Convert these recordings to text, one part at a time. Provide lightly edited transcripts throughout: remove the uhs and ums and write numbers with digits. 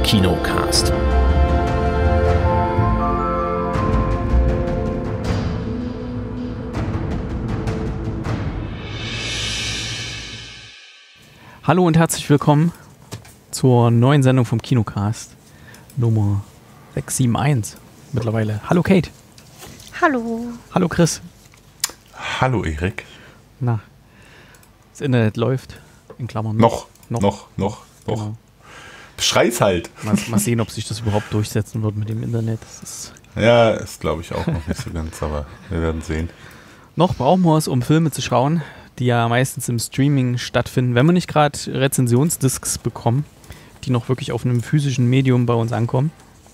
Kinocast. Hallo und herzlich willkommen zur neuen Sendung vom Kinocast, Nummer 671 mittlerweile. Hallo Kate. Hallo. Hallo Chris. Hallo Erik. Na, das Internet läuft, in Klammern. Noch. Genau. Beschrei's halt. Mal sehen, ob sich das überhaupt durchsetzen wird mit dem Internet. Das glaube ich auch noch nicht so ganz, aber wir werden sehen. Noch brauchen wir es, um Filme zu schauen, die ja meistens im Streaming stattfinden, wenn wir nicht gerade Rezensionsdiscs bekommen, die noch wirklich auf einem physischen Medium bei uns ankommen.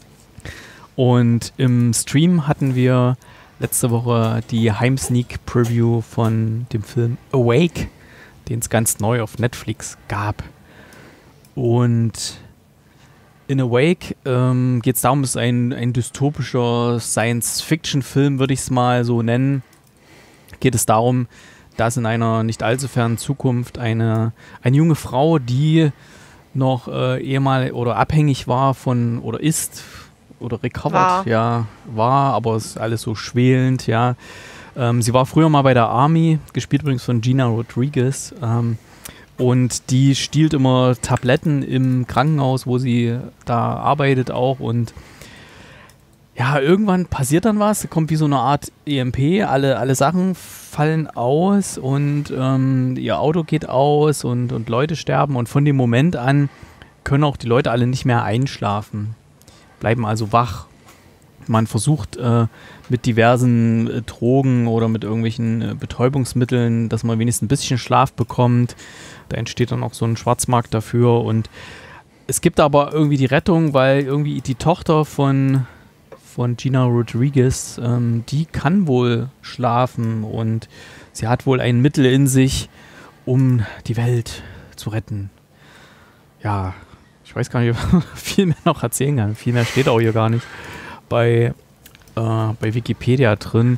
Und im Stream hatten wir letzte Woche die Heimsneak-Preview von dem Film Awake, den es ganz neu auf Netflix gab. Und in Awake geht es darum, es ist ein dystopischer Science-Fiction-Film, würde ich es mal so nennen. Geht es darum, dass in einer nicht allzu fernen Zukunft eine junge Frau, die noch ehemalig oder abhängig war von oder ist oder recovered, war, aber es ist alles so schwelend, ja. Sie war früher mal bei der Army, gespielt übrigens von Gina Rodriguez, und die stiehlt immer Tabletten im Krankenhaus, wo sie da arbeitet auch, und ja, irgendwann passiert dann was, kommt wie so eine Art EMP, alle Sachen fallen aus und ihr Auto geht aus und Leute sterben, und von dem Moment an können auch die Leute alle nicht mehr einschlafen, bleiben also wach. Man versucht mit diversen Drogen oder mit irgendwelchen Betäubungsmitteln, dass man wenigstens ein bisschen Schlaf bekommt. Da entsteht dann auch so ein Schwarzmarkt dafür, und es gibt aber irgendwie die Rettung, weil irgendwie die Tochter von Gina Rodriguez, die kann wohl schlafen und sie hat wohl ein Mittel in sich, um die Welt zu retten. Ja, ich weiß gar nicht, ob ich viel mehr noch erzählen kann. Viel mehr steht auch hier gar nicht bei Wikipedia drin.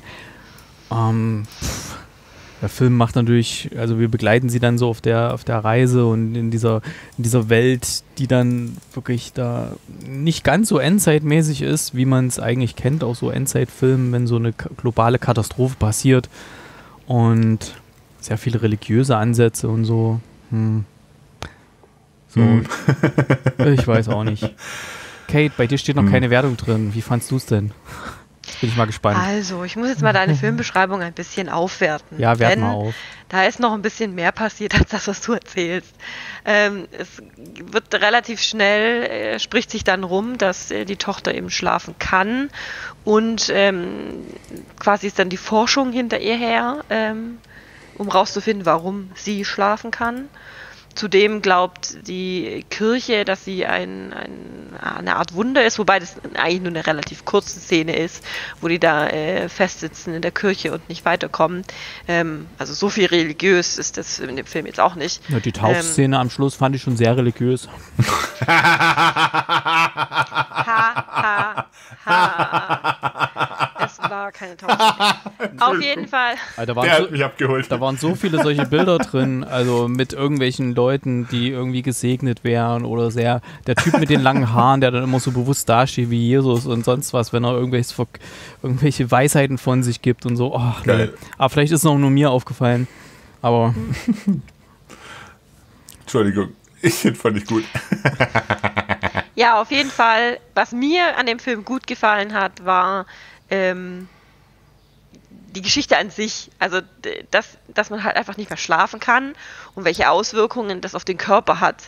Der Film macht natürlich, also wir begleiten sie dann so auf der Reise und in dieser Welt, die dann wirklich da nicht ganz so endzeitmäßig ist, wie man es eigentlich kennt, auch so Endzeitfilmen, wenn so eine globale Katastrophe passiert, und sehr viele religiöse Ansätze und so. Ich weiß auch nicht. Kate, bei dir steht noch keine Wertung drin. Wie fandst du es denn? Jetzt bin ich mal gespannt. Also, ich muss jetzt mal deine Filmbeschreibung ein bisschen aufwerten. Ja, wert mal auf. Da ist noch ein bisschen mehr passiert, als das, was du erzählst. Es wird relativ schnell, spricht sich dann rum, dass die Tochter eben schlafen kann, und quasi ist dann die Forschung hinter ihr her, um rauszufinden, warum sie schlafen kann. Zudem glaubt die Kirche, dass sie eine Art Wunder ist, wobei das eigentlich nur eine relativ kurze Szene ist, wo die da festsitzen in der Kirche und nicht weiterkommen. Also so viel religiös ist das in dem Film jetzt auch nicht. Ja, die Taufszene am Schluss fand ich schon sehr religiös. Es war keine Taufszene. Auf jeden Fall. Also, Der hat mich abgeholt. Da waren so viele solche Bilder drin, also mit irgendwelchen Leuten, die irgendwie gesegnet wären oder der Typ mit den langen Haaren, der dann immer so bewusst dasteht wie Jesus und sonst was, wenn er irgendwelche Weisheiten von sich gibt und so. Oh, nee. Aber vielleicht ist es auch nur mir aufgefallen. Aber Entschuldigung, fand ich gut. Ja, auf jeden Fall, was mir an dem Film gut gefallen hat, war die Geschichte an sich. Also, dass man halt einfach nicht mehr schlafen kann und welche Auswirkungen das auf den Körper hat.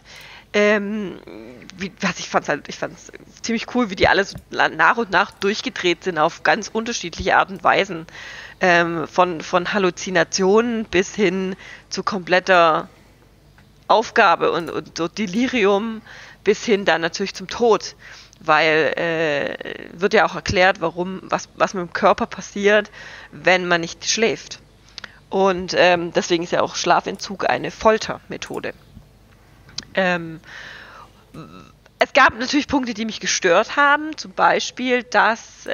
Ich fand es ziemlich cool, wie die alle so nach und nach durchgedreht sind auf ganz unterschiedliche Art und Weisen. Von Halluzinationen bis hin zu kompletter Aufgabe und so Delirium bis hin dann natürlich zum Tod. Weil wird ja auch erklärt, was mit dem Körper passiert, wenn man nicht schläft. Und deswegen ist ja auch Schlafentzug eine Foltermethode. Es gab natürlich Punkte, die mich gestört haben. Zum Beispiel, dass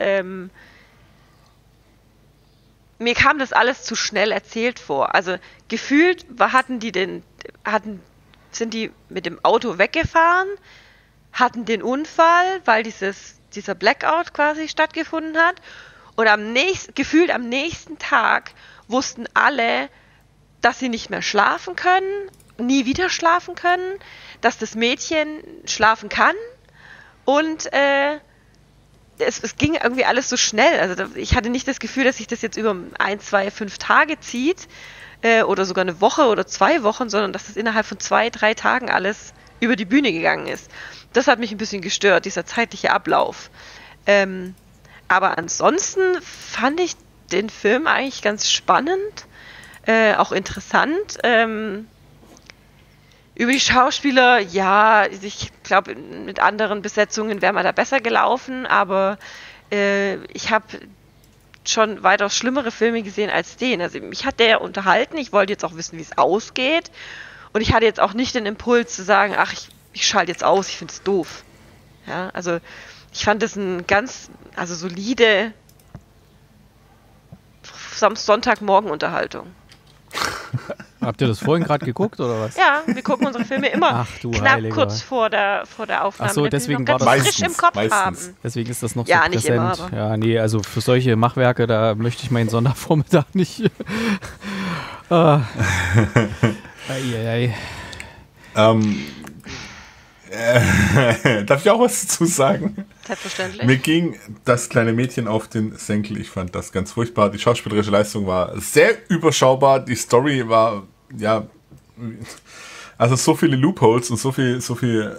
mir kam das alles zu schnell erzählt vor. Also gefühlt sind die mit dem Auto weggefahren, hatten den Unfall, weil dieser Blackout quasi stattgefunden hat. Und gefühlt am nächsten Tag wussten alle, dass sie nicht mehr schlafen können, nie wieder schlafen können, dass das Mädchen schlafen kann. Und es ging irgendwie alles so schnell. Also ich hatte nicht das Gefühl, dass sich das jetzt über 1, 2, 5 Tage zieht oder sogar eine Woche oder 2 Wochen, sondern dass das innerhalb von 2, 3 Tagen alles über die Bühne gegangen ist. Das hat mich ein bisschen gestört, dieser zeitliche Ablauf. Aber ansonsten fand ich den Film eigentlich ganz spannend, auch interessant. Über die Schauspieler, ja, ich glaube, mit anderen Besetzungen wäre man da besser gelaufen, aber ich habe schon weitaus schlimmere Filme gesehen als den. Also mich hat der unterhalten, ich wollte jetzt auch wissen, wie es ausgeht. Und ich hatte jetzt auch nicht den Impuls zu sagen, ach, ich schalte jetzt aus, ich finde es doof. Ja, also ich fand das ein ganz, solide Sonntagmorgen-Unterhaltung. Habt ihr das vorhin gerade geguckt, oder was? Ja, wir gucken unsere Filme immer knapp Heiliger. kurz vor der Aufnahme. Ach so, deswegen war das frisch im Kopf haben. Deswegen ist das noch ja, so nicht präsent. Immer, aber. Ja, nee, also für solche Machwerke, da möchte ich meinen Sonntagvormittag nicht. Eieiei. Darf ich auch was dazu sagen? Selbstverständlich. Mir ging das kleine Mädchen auf den Senkel. Ich fand das ganz furchtbar. Die schauspielerische Leistung war sehr überschaubar. Die Story war, ja, also so viele Loopholes und so viel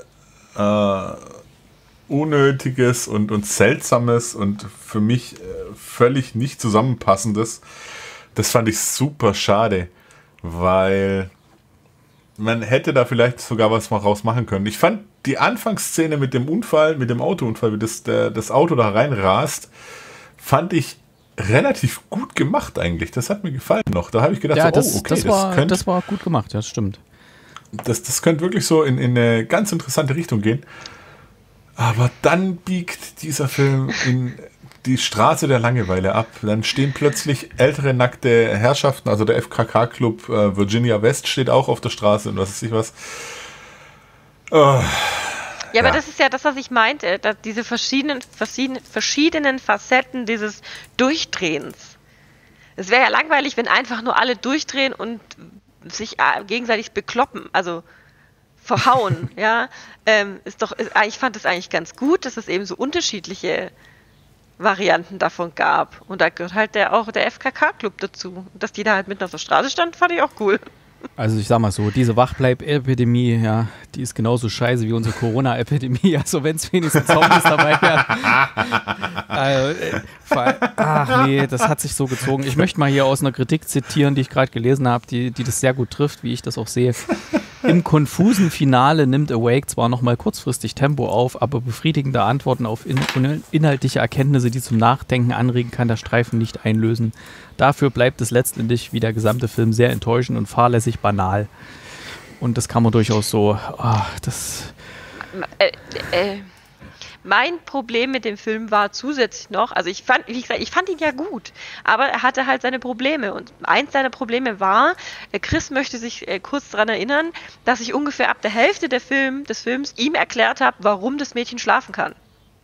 Unnötiges und Seltsames und für mich völlig nicht zusammenpassendes. Das fand ich super schade, weil man hätte da vielleicht sogar was mal raus machen können. Ich fand die Anfangsszene mit dem Unfall, mit dem Autounfall, wie das Auto da reinrast, fand ich relativ gut gemacht eigentlich. Das hat mir gefallen noch. Da habe ich gedacht, ja, okay, das war gut gemacht, ja, das stimmt. Das könnte wirklich so in eine ganz interessante Richtung gehen. Aber dann biegt dieser Film in die Straße der Langeweile ab. Dann stehen plötzlich ältere, nackte Herrschaften, also der FKK-Club Virginia West steht auch auf der Straße und was weiß ich was. Ja, aber das ist ja das, was ich meinte, dass diese verschiedenen Facetten dieses Durchdrehens. Es wäre ja langweilig, wenn einfach nur alle durchdrehen und sich gegenseitig bekloppen, also verhauen, ja. Ich fand es eigentlich ganz gut, dass es eben so unterschiedliche Varianten davon gab. Und da gehört halt auch der FKK-Club dazu. Und dass die da halt mitten auf der Straße stand, fand ich auch cool. Also ich sag mal so, diese Wachbleib-Epidemie, ja, die ist genauso scheiße wie unsere Corona-Epidemie. Also wenn es wenigstens Zombies dabei wären. Ach nee, das hat sich so gezogen. Ich möchte mal hier aus einer Kritik zitieren, die ich gerade gelesen habe, die das sehr gut trifft, wie ich das auch sehe. Im konfusen Finale nimmt Awake zwar nochmal kurzfristig Tempo auf, aber befriedigende Antworten auf inhaltliche Erkenntnisse, die zum Nachdenken anregen, kann der Streifen nicht einlösen. Dafür bleibt es letztendlich, wie der gesamte Film, sehr enttäuschend und fahrlässig banal. Und das kann man durchaus so... Mein Problem mit dem Film war zusätzlich noch, also ich fand ihn ja gut, aber er hatte halt seine Probleme und eins seiner Probleme war, Chris möchte sich kurz daran erinnern, dass ich ungefähr ab der Hälfte des Films ihm erklärt habe, warum das Mädchen schlafen kann.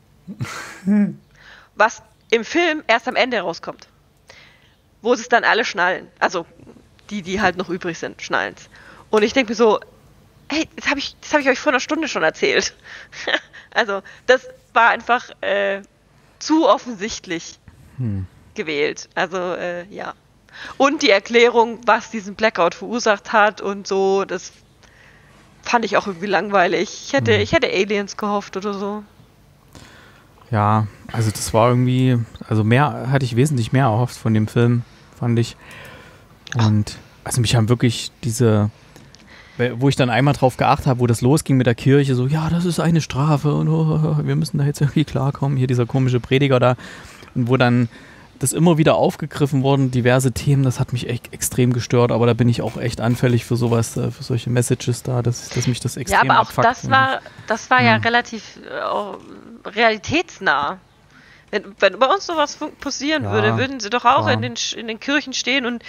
Was im Film erst am Ende rauskommt. Wo es dann alle schnallen, also die halt noch übrig sind, schnallen's. Und ich denke mir so, hey, das hab ich euch vor einer Stunde schon erzählt. Also, das war einfach zu offensichtlich gewählt. Also, ja. Und die Erklärung, was diesen Blackout verursacht hat und so, das fand ich auch irgendwie langweilig. Ich hätte Aliens gehofft oder so. Ja, also das war irgendwie, also hatte ich wesentlich mehr erhofft von dem Film, fand ich. Und also mich haben wirklich wo ich dann einmal drauf geachtet habe, wo das losging mit der Kirche, so, ja, das ist eine Strafe und wir müssen da jetzt irgendwie klarkommen, hier dieser komische Prediger da, und wo dann das immer wieder aufgegriffen wurden, diverse Themen, das hat mich echt extrem gestört, aber da bin ich auch echt anfällig für sowas, für solche Messages da, dass mich das extrem abfuckt. Ja, aber auch das war ja relativ realitätsnah. Wenn bei uns sowas passieren würde, würden sie doch auch in den Kirchen stehen und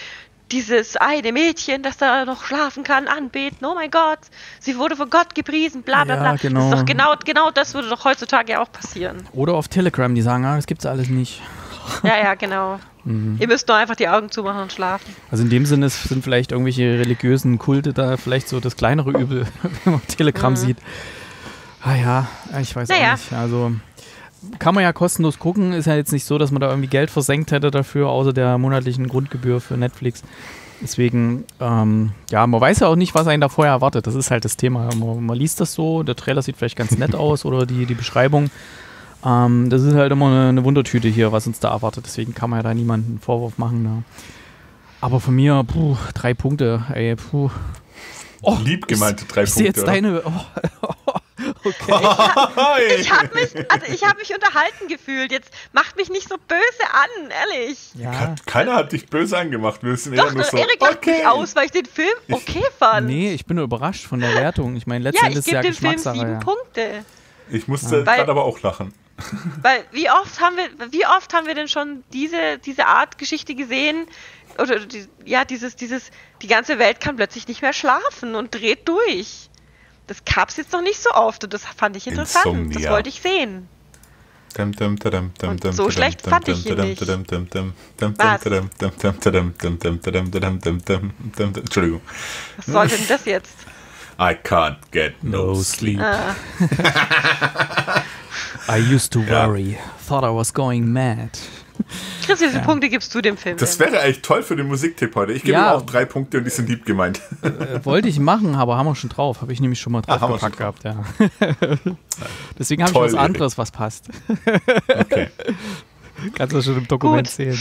dieses eine Mädchen, das da noch schlafen kann, anbeten. Oh mein Gott, sie wurde von Gott gepriesen, bla bla bla. Ja, genau. Das ist doch genau das würde doch heutzutage ja auch passieren. Oder auf Telegram, die sagen, das gibt's alles nicht. Ja, genau. Ihr müsst nur einfach die Augen zumachen und schlafen. Also in dem Sinne sind vielleicht irgendwelche religiösen Kulte da vielleicht so das kleinere Übel, wenn man Telegram sieht. Ah ja, ich weiß auch nicht. Also kann man ja kostenlos gucken. Ist ja jetzt nicht so, dass man da irgendwie Geld versenkt hätte dafür, außer der monatlichen Grundgebühr für Netflix. Deswegen, man weiß ja auch nicht, was einen da vorher erwartet. Das ist halt das Thema. Man liest das so, der Trailer sieht vielleicht ganz nett aus oder die Beschreibung. Das ist halt immer eine Wundertüte hier, was uns da erwartet. Deswegen kann man ja da niemanden einen Vorwurf machen. Ne? Aber von mir, 3 Punkte. Ey, Oh, lieb gemeinte 3 Punkte. Ich sehe jetzt deine... Okay. Ich habe mich unterhalten gefühlt. Jetzt macht mich nicht so böse an, ehrlich. Ja. Keiner hat dich böse angemacht. Wir sind Doch, eher nur so, Erik lacht mich aus, weil ich den Film okay fand. Nee, ich bin nur überrascht von der Wertung. Ich meine, letztendlich ist es ja Geschmackssache. Ich gebe dem Film 7 Punkte. Ich musste gerade aber auch lachen. Weil wie oft haben wir denn schon diese Art Geschichte gesehen? Oder die ganze Welt kann plötzlich nicht mehr schlafen und dreht durch. Das gab's jetzt noch nicht so oft und das fand ich interessant. Insomnia. Das wollte ich sehen. Und so schlecht fand ich ihn nicht. Was? Entschuldigung. Was soll denn das jetzt? I can't get no sleep. I used to worry. Thought I was going mad. Chris, wie viele Punkte gibst du dem Film? Das wäre eigentlich toll für den Musiktipp heute. Ich gebe ihm auch 3 Punkte und die sind lieb gemeint. Wollte ich machen, aber haben wir schon drauf. Habe ich nämlich schon mal drauf gepackt gehabt. Ja. Deswegen habe ich was anderes, was passt. Okay. Kannst du schon im Dokument sehen.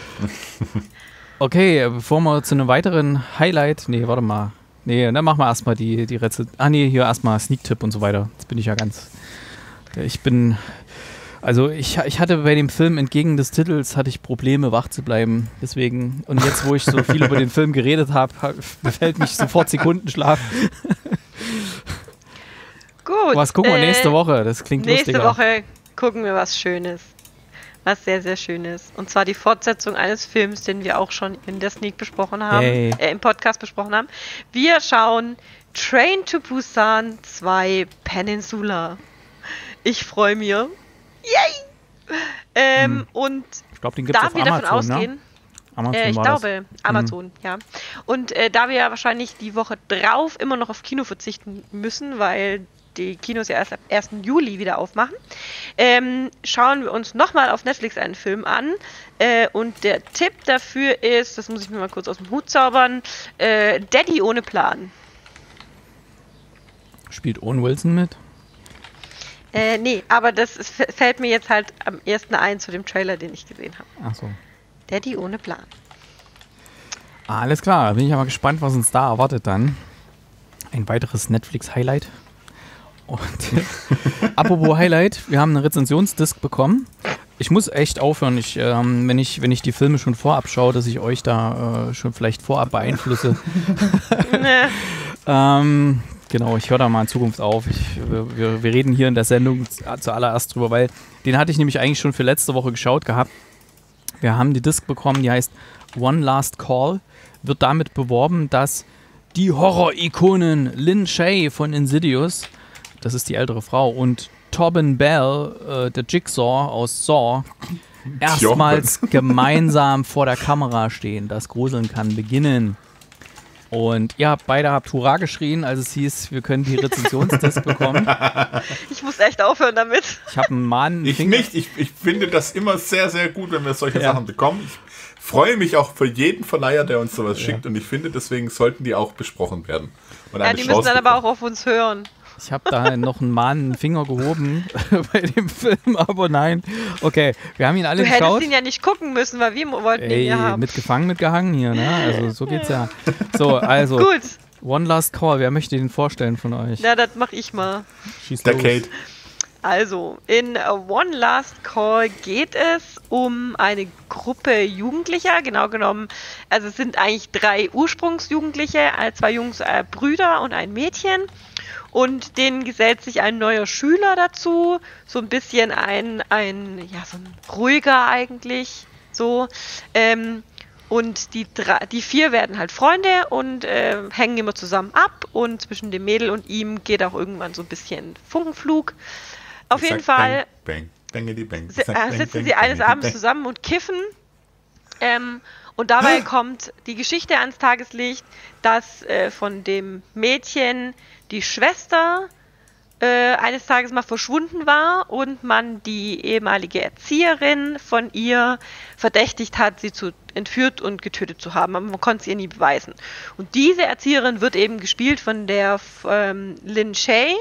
Okay, bevor wir zu einem weiteren Highlight... Nee, warte mal. Nee, dann machen wir erstmal die Rezension. Hier erstmal Sneak-Tipp und so weiter. Jetzt bin ich ja ganz... Also ich hatte bei dem Film entgegen des Titels hatte ich Probleme, wach zu bleiben. Deswegen, und jetzt, wo ich so viel über den Film geredet habe, befällt mich sofort Sekundenschlaf. Gut. Was gucken wir nächste Woche? Das klingt lustiger. Nächste Woche gucken wir was Schönes. Was sehr, sehr Schönes. Und zwar die Fortsetzung eines Films, den wir auch schon in der Sneak besprochen haben, im Podcast besprochen haben. Wir schauen Train to Busan 2 Peninsula. Ich freue mich. Yay! Und ich glaube, den gibt es auf wir Amazon, davon ausgehen, Amazon ich war glaube, Amazon, ja. Und da wir ja wahrscheinlich die Woche drauf immer noch auf Kino verzichten müssen, weil die Kinos ja erst ab 1. Juli wieder aufmachen, schauen wir uns nochmal auf Netflix einen Film an. Und der Tipp dafür ist, das muss ich mir mal kurz aus dem Hut zaubern, Daddy ohne Plan. Spielt Owen Wilson mit? Nee, aber das fällt mir jetzt halt am ersten ein zu dem Trailer, den ich gesehen habe. Ach so. Daddy ohne Plan. Alles klar, bin ich aber gespannt, was uns da erwartet dann. Ein weiteres Netflix-Highlight. Und apropos Highlight, wir haben eine Rezensionsdisk bekommen. Ich muss echt aufhören, wenn ich die Filme schon vorab schaue, dass ich euch da schon vielleicht vorab beeinflusse. Genau, ich höre da mal in Zukunft auf. Wir reden hier in der Sendung zuallererst drüber, weil den hatte ich nämlich eigentlich schon für letzte Woche geschaut gehabt. Wir haben die Disc bekommen, die heißt One Last Call. Wird damit beworben, dass die Horror-Ikonen Lin Shaye von Insidious, das ist die ältere Frau, und Tobin Bell, der Jigsaw aus Saw, erstmals gemeinsam vor der Kamera stehen. Das Gruseln kann beginnen. Und ihr beide habt Hurra geschrien, als es hieß, wir können die Rezensionsdisk bekommen. Ich muss echt aufhören damit. Ich habe einen Mann. Ich nicht. Ich finde das immer sehr, sehr gut, wenn wir solche Sachen bekommen. Ich freue mich auch für jeden Verleiher, der uns sowas schickt. Und ich finde, deswegen sollten die auch besprochen werden. Ja, die müssen dann aber auch auf uns hören. Ich habe da noch einen Finger gehoben bei dem Film, aber nein. Okay, wir haben ihn alle geschaut. Du hättest ihn ja nicht gucken müssen, weil wir wollten ihn ja haben. Mitgefangen, mitgehangen hier, ne? Also so geht's ja. So, also gut. One Last Call, wer möchte den vorstellen von euch? Ja, das mache ich mal. Schieß der los. Kate. Also, in One Last Call geht es um eine Gruppe Jugendlicher, genau genommen, also es sind eigentlich 3 Ursprungsjugendliche, 2 Jungs, Brüder und ein Mädchen. Und denen gesellt sich ein neuer Schüler dazu, so ein bisschen so ein ruhiger eigentlich, so. Und die 4 werden halt Freunde und hängen immer zusammen ab. Und zwischen dem Mädel und ihm geht auch irgendwann so ein bisschen Funkenflug. Auf jeden Fall sitzen sie eines Abends zusammen und kiffen. Und dabei kommt die Geschichte ans Tageslicht, dass von dem Mädchen die Schwester eines Tages mal verschwunden war und man die ehemalige Erzieherin von ihr verdächtigt hat, sie entführt und getötet zu haben. Aber man konnte es ihr nie beweisen. Und diese Erzieherin wird eben gespielt von der Lin Shaye.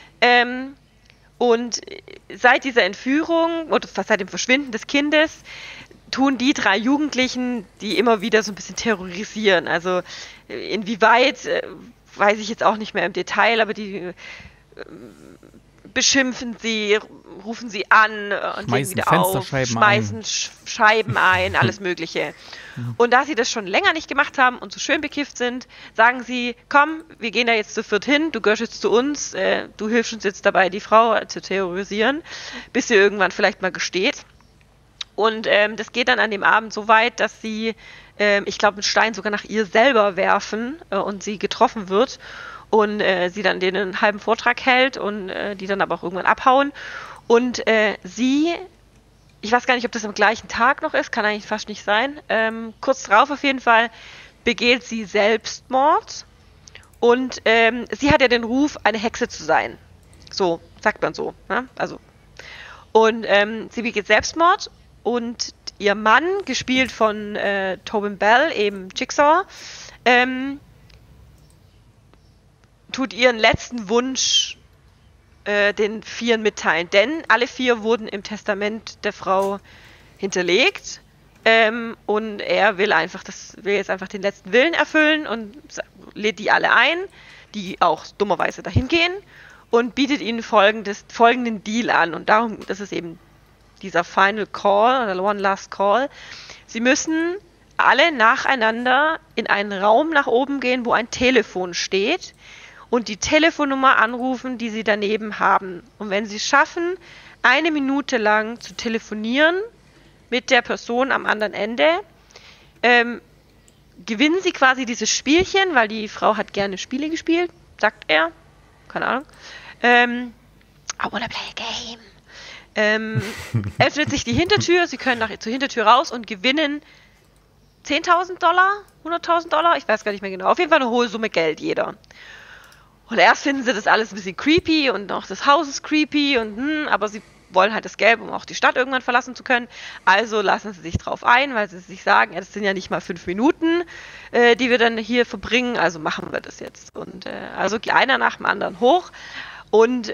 Und seit dieser Entführung oder seit dem Verschwinden des Kindes tun die 3 Jugendlichen die immer wieder so ein bisschen terrorisieren. Also inwieweit, weiß ich jetzt auch nicht mehr im Detail, aber die beschimpfen sie, rufen sie an und legen wieder auf, schmeißen Scheiben ein, alles Mögliche. Und da sie das schon länger nicht gemacht haben und so schön bekifft sind, sagen sie, komm, wir gehen da jetzt zu 4 hin, du gehörst jetzt zu uns, du hilfst uns jetzt dabei, die Frau zu terrorisieren, bis sie irgendwann vielleicht mal gesteht. Und das geht dann an dem Abend so weit, dass sie, ich glaube, einen Stein sogar nach ihr selber werfen und sie getroffen wird. Und sie dann denen einen halben Vortrag hält und die dann aber auch irgendwann abhauen. Und sie, ich weiß gar nicht, ob das am gleichen Tag noch ist, kann eigentlich fast nicht sein, kurz drauf auf jeden Fall, begeht sie Selbstmord. Und sie hat ja den Ruf, eine Hexe zu sein. So, sagt man so. Ne? Also. Und sie begeht Selbstmord und ihr Mann, gespielt von Tobin Bell, eben Jigsaw, tut ihren letzten Wunsch den 4 mitteilen, denn alle 4 wurden im Testament der Frau hinterlegt und er will jetzt einfach den letzten Willen erfüllen und lädt die alle ein, die auch dummerweise dahin gehen und bietet ihnen folgenden Deal an und darum, das ist eben dieser Final Call oder One Last Call. Sie müssen alle nacheinander in einen Raum nach oben gehen, wo ein Telefon steht und die Telefonnummer anrufen, die sie daneben haben. Und wenn sie es schaffen, 1 Minute lang zu telefonieren mit der Person am anderen Ende, gewinnen sie quasi dieses Spielchen, weil die Frau hat gerne Spiele gespielt, sagt er. Keine Ahnung. I wanna play a game. Öffnet sich die Hintertür, sie können zur Hintertür raus und gewinnen $10.000, $100.000, ich weiß gar nicht mehr genau. Auf jeden Fall eine hohe Summe Geld, jeder. Und erst finden sie das alles ein bisschen creepy und auch das Haus ist creepy aber sie wollen halt das Geld, um auch die Stadt irgendwann verlassen zu können. Also lassen sie sich drauf ein, weil sie sich sagen, ja, das sind ja nicht mal 5 Minuten, die wir dann hier verbringen, also machen wir das jetzt. Und also geht einer nach dem anderen hoch und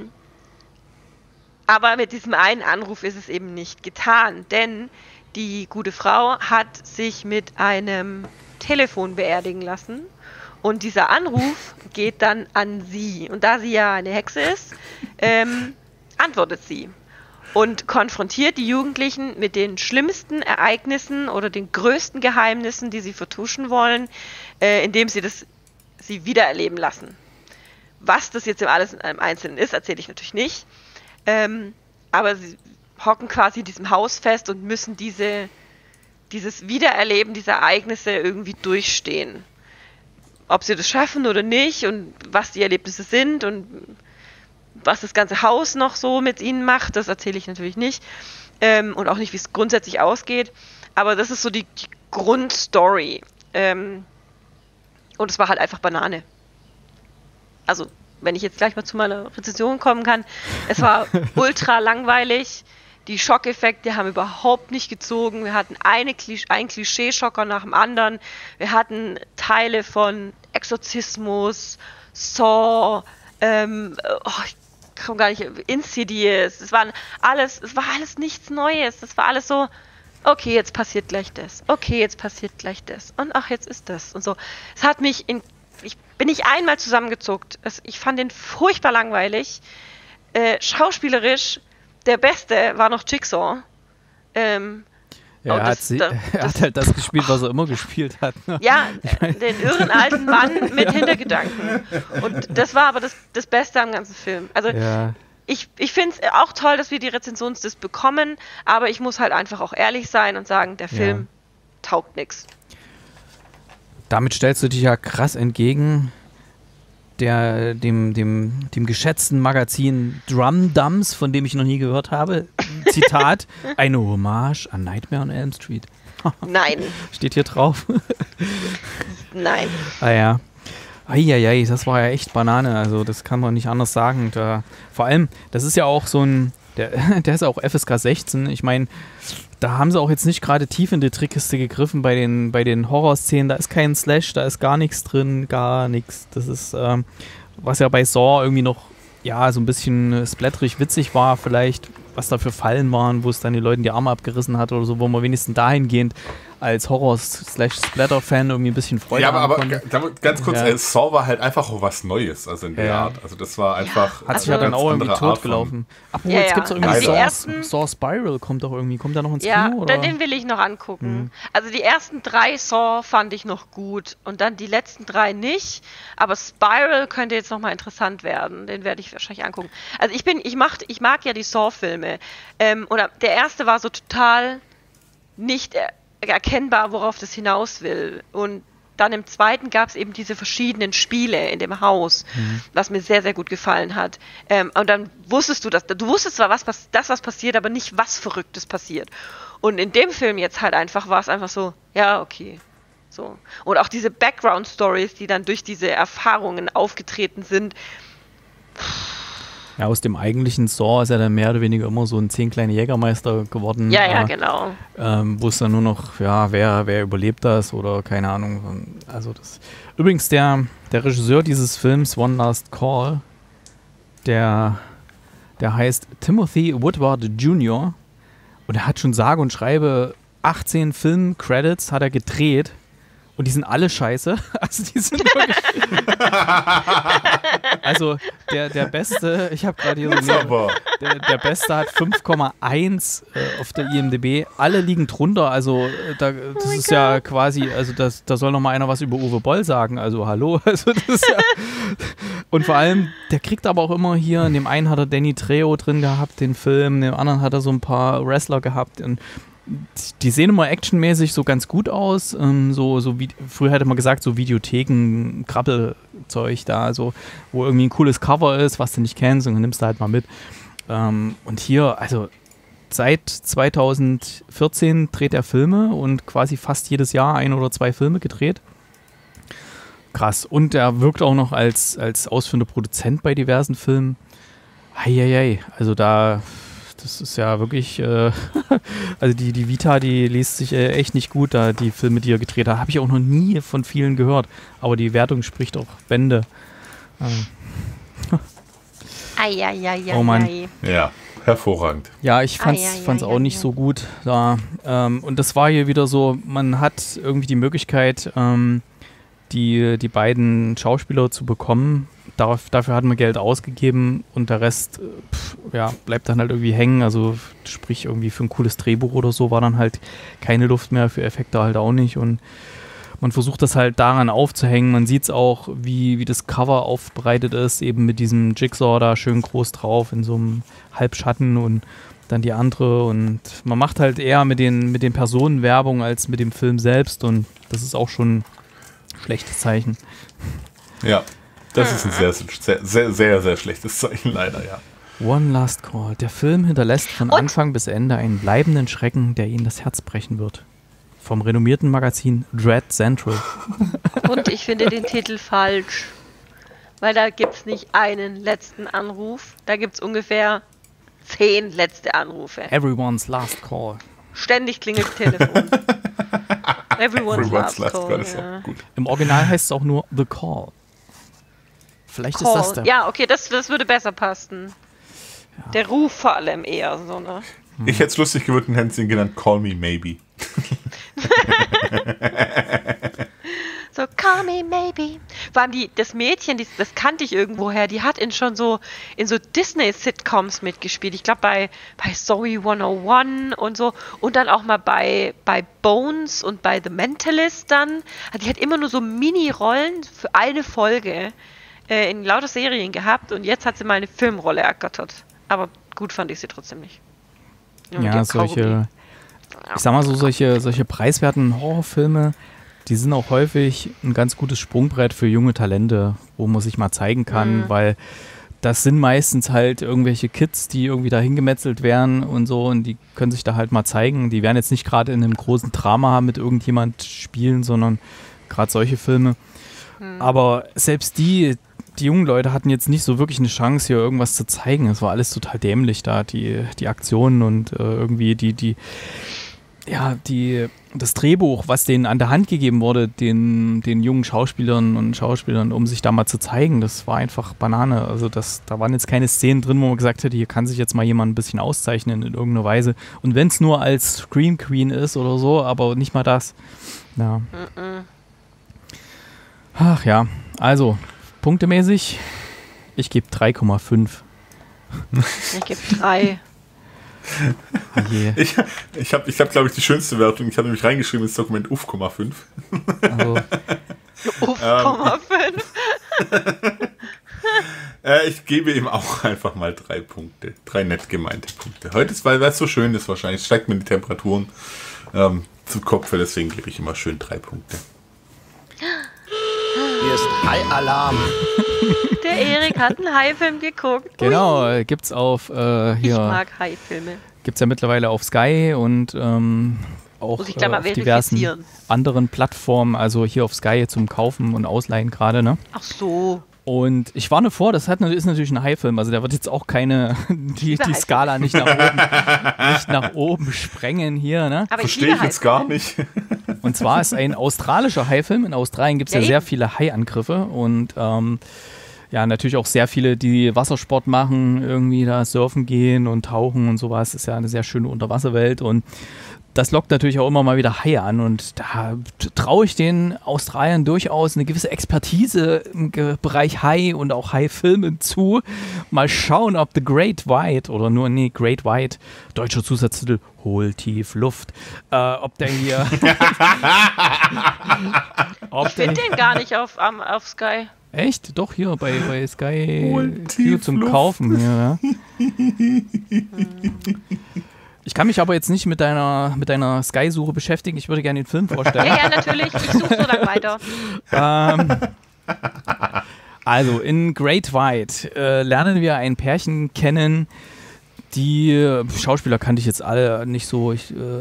aber mit diesem einen Anruf ist es eben nicht getan, denn die gute Frau hat sich mit einem Telefon beerdigen lassen. Und dieser Anruf geht dann an sie. Und da sie ja eine Hexe ist, antwortet sie und konfrontiert die Jugendlichen mit den schlimmsten Ereignissen oder den größten Geheimnissen, die sie vertuschen wollen, indem sie sie wiedererleben lassen. Was das jetzt alles in einem Einzelnen ist, erzähle ich natürlich nicht. Aber sie hocken quasi in diesem Haus fest und müssen dieses Wiedererleben dieser Ereignisse irgendwie durchstehen. Ob sie das schaffen oder nicht und was die Erlebnisse sind und was das ganze Haus noch so mit ihnen macht, das erzähle ich natürlich nicht. Und auch nicht, wie es grundsätzlich ausgeht. Aber das ist so die Grundstory. Und es war halt einfach Banane. Also, wenn ich jetzt gleich mal zu meiner Rezension kommen kann, es war ultra langweilig. Die Schockeffekte haben überhaupt nicht gezogen. Wir hatten einen Klischeeschocker nach dem anderen. Wir hatten Teile von Exorzismus, Saw, ich komme gar nicht, Insidious. Es war alles nichts Neues. Das war alles so, okay, jetzt passiert gleich das. Okay, jetzt passiert gleich das. Und ach, jetzt ist das. Und so. Es hat mich ich bin nicht einmal zusammengezuckt. Ich fand den furchtbar langweilig. Schauspielerisch der Beste war noch Jigsaw. Er hat halt das gespielt, was er immer gespielt hat. Ne? Ja, den irren alten Mann mit Hintergedanken. Und das war aber das Beste am ganzen Film. Also ja. Ich finde es auch toll, dass wir die Rezensionsdisc bekommen, aber ich muss halt einfach auch ehrlich sein und sagen, der Film taugt nichts. Damit stellst du dich ja krass entgegen dem geschätzten Magazin Drum Dumps, von dem ich noch nie gehört habe. Zitat, eine Hommage an Nightmare on Elm Street. Nein. Steht hier drauf. Nein. Ah ja. Eieiei, das war ja echt Banane, also das kann man nicht anders sagen. Vor allem, das ist ja auch so ein, der ist auch FSK 16, ich meine, da haben sie auch jetzt nicht gerade tief in die Trickkiste gegriffen bei den Horrorszenen, da ist kein Slash, da ist gar nichts drin, gar nichts. Das ist, was ja bei Saw irgendwie noch, ja, so ein bisschen splatterig witzig war vielleicht, was da für Fallen waren, wo es dann den Leuten die Arme abgerissen hat oder so, wo man wenigstens dahingehend als Horror-Splatter-Fan irgendwie ein bisschen Freude haben aber konnte. ganz kurz, Saw war halt einfach auch was Neues, also in der Art. Also das war einfach... Hat sich ja dann auch irgendwie totgelaufen. Obwohl, jetzt gibt es irgendwie Saw Spiral, kommt da noch ins Kino? Oder? Den will ich noch angucken. Also die ersten 3 Saw fand ich noch gut und dann die letzten 3 nicht, aber Spiral könnte jetzt nochmal interessant werden. Den werde ich wahrscheinlich angucken. Also ich mag ja die Saw-Filme. Oder der erste war so total nicht erkennbar, worauf das hinaus will. Und dann im zweiten gab es eben diese verschiedenen Spiele in dem Haus, was mir sehr, sehr gut gefallen hat. Und dann wusstest du wusstest zwar, was passiert, aber nicht, was Verrücktes passiert. Und in dem Film jetzt halt war es einfach so, ja, okay. So. Und auch diese Background-Stories, die dann durch diese Erfahrungen aufgetreten sind. Ja, aus dem eigentlichen Saw ist er dann mehr oder weniger immer so ein 10 kleine Jägermeister geworden. Ja, genau. Wo es dann nur noch, ja, wer überlebt das oder keine Ahnung. Also das. Übrigens, der Regisseur dieses Films, One Last Call, der heißt Timothy Woodward Jr. und er hat schon sage und schreibe 18 Film-Credits hat er gedreht. Und die sind alle scheiße. Also die sind wirklich... Also der Beste, ich habe gerade hier so... Der Beste hat 5,1 auf der IMDb. Alle liegen drunter. Also das ist ja quasi... Also da soll noch mal einer was über Uwe Boll sagen. Also hallo. Also das ist ja... Und vor allem, der kriegt aber auch immer hier... In dem einen hat er Danny Trejo drin gehabt, den Film. In dem anderen hat er so ein paar Wrestler gehabt. Und die sehen immer actionmäßig so ganz gut aus, so wie früher hätte man gesagt, so Videotheken, Krabbelzeug da, so, wo irgendwie ein cooles Cover ist, was du nicht kennst und dann nimmst du halt mal mit. Und hier, also seit 2014 dreht er Filme und quasi fast jedes Jahr 1 oder 2 Filme gedreht. Krass. Und er wirkt auch noch als ausführender Produzent bei diversen Filmen. Eieiei, also das ist ja wirklich, also die Vita, die liest sich echt nicht gut, da die Filme, die er gedreht hat. Habe ich auch noch nie von vielen gehört. Aber die Wertung spricht auch Bände. Oh Mann. Ja, hervorragend. Ja, ich fand's auch nicht so gut da. Und das war hier wieder so, man hat irgendwie die Möglichkeit, die beiden Schauspieler zu bekommen. Dafür hat man Geld ausgegeben und der Rest bleibt dann halt irgendwie hängen. Also sprich irgendwie für ein cooles Drehbuch oder so war dann halt keine Luft mehr, für Effekte halt auch nicht. Und man versucht das halt daran aufzuhängen. Man sieht es auch, wie das Cover aufbereitet ist, eben mit diesem Jigsaw da schön groß drauf in so einem Halbschatten und dann die andere. Und man macht halt eher mit den Personen Werbung als mit dem Film selbst und das ist auch schon ein schlechtes Zeichen. Ja. Das ist ein sehr, sehr, sehr, sehr schlechtes Zeichen, leider, ja. One Last Call. Der Film hinterlässt von Anfang bis Ende einen bleibenden Schrecken, der Ihnen das Herz brechen wird. Vom renommierten Magazin Dread Central. Und ich finde den Titel falsch. Weil da gibt es nicht einen letzten Anruf. Da gibt es ungefähr 10 letzte Anrufe. Everyone's Last Call. Ständig klingelt das Telefon. Everyone's last call. Ist auch gut. Im Original heißt es auch nur The Call. Vielleicht ist das der. Ja, okay, das würde besser passen. Ja. Der Ruf vor allem eher so, ne? Ich hätte es lustig gefunden, hätten sie ihn genannt Call Me Maybe. So, Call Me Maybe. Vor allem das Mädchen, das kannte ich irgendwoher, die hat in so Disney-Sitcoms mitgespielt. Ich glaube bei Zoe 101 und so. Und dann auch mal bei Bones und bei The Mentalist dann. Also die hat immer nur so Mini-Rollen für eine Folge in lauter Serien gehabt und jetzt hat sie mal eine Filmrolle ergattert. Aber gut fand ich sie trotzdem nicht. Ja, solche ich sag mal so, solche preiswerten Horrorfilme, die sind auch häufig ein ganz gutes Sprungbrett für junge Talente, wo man sich mal zeigen kann, weil das sind meistens halt irgendwelche Kids, die irgendwie da hingemetzelt werden und so, und die können sich da halt mal zeigen. Die werden jetzt nicht gerade in einem großen Drama mit irgendjemand spielen, sondern gerade solche Filme. Aber selbst die jungen Leute hatten jetzt nicht so wirklich eine Chance, hier irgendwas zu zeigen. Es war alles total dämlich da, die Aktionen und irgendwie das Drehbuch, was denen an der Hand gegeben wurde, den jungen Schauspielern und Schauspielern, um sich da mal zu zeigen, das war einfach Banane. Also da waren jetzt keine Szenen drin, wo man gesagt hätte, hier kann sich jetzt mal jemand ein bisschen auszeichnen in irgendeiner Weise. Und wenn es nur als Scream Queen ist oder so, aber nicht mal das. Ja. Ach ja, also punktemäßig, ich gebe 3,5. Ich gebe 3. Yeah. Ich hab, glaube ich, die schönste Wertung. Ich habe nämlich reingeschrieben ins Dokument UF,5. Also, UF,5. Ich gebe ihm auch einfach mal 3 Punkte. 3 nett gemeinte Punkte. Heute ist, weil es so schön ist wahrscheinlich, steigt mir die Temperaturen zu Kopf, deswegen gebe ich immer schön 3 Punkte. Hier ist Hai-Alarm. Der Erik hat einen Hai-Film geguckt. genau, gibt's auf hier. Ich mag Hai-Filme. Gibt's ja mittlerweile auf Sky und auch Muss ich gleich mal auf diversen verifizieren. anderen Plattformen, also hier auf Sky zum Kaufen und Ausleihen gerade, ne? Ach so. Und ich warne vor, ist natürlich ein Hai-Film, also der wird jetzt auch die Skala nicht nach oben sprengen hier, ne? Aber Verstehe ich jetzt gar nicht. Und zwar ist ein australischer Hai-Film. In Australien gibt es ja sehr viele Hai-Angriffe und ja, natürlich auch sehr viele, die Wassersport machen, irgendwie da surfen gehen und tauchen und sowas. Ist ja eine sehr schöne Unterwasserwelt und das lockt natürlich auch immer mal wieder Haie an und da traue ich den Australiern durchaus eine gewisse Expertise im Bereich Hai und auch Hai-Filmen zu. Mal schauen, ob The Great White Great White, deutscher Zusatztitel, Hol tief Luft, ob der hier... Ich finde den gar nicht auf Sky. Echt? Doch, hier bei Sky Tief zum Luft. Kaufen. Hier, ja. Ich kann mich aber jetzt nicht mit deiner Sky-Suche beschäftigen. Ich würde gerne den Film vorstellen. Ja, natürlich. Ich suche so lange weiter. Also, in Great White lernen wir ein Pärchen kennen. Die Schauspieler kannte ich jetzt alle nicht so.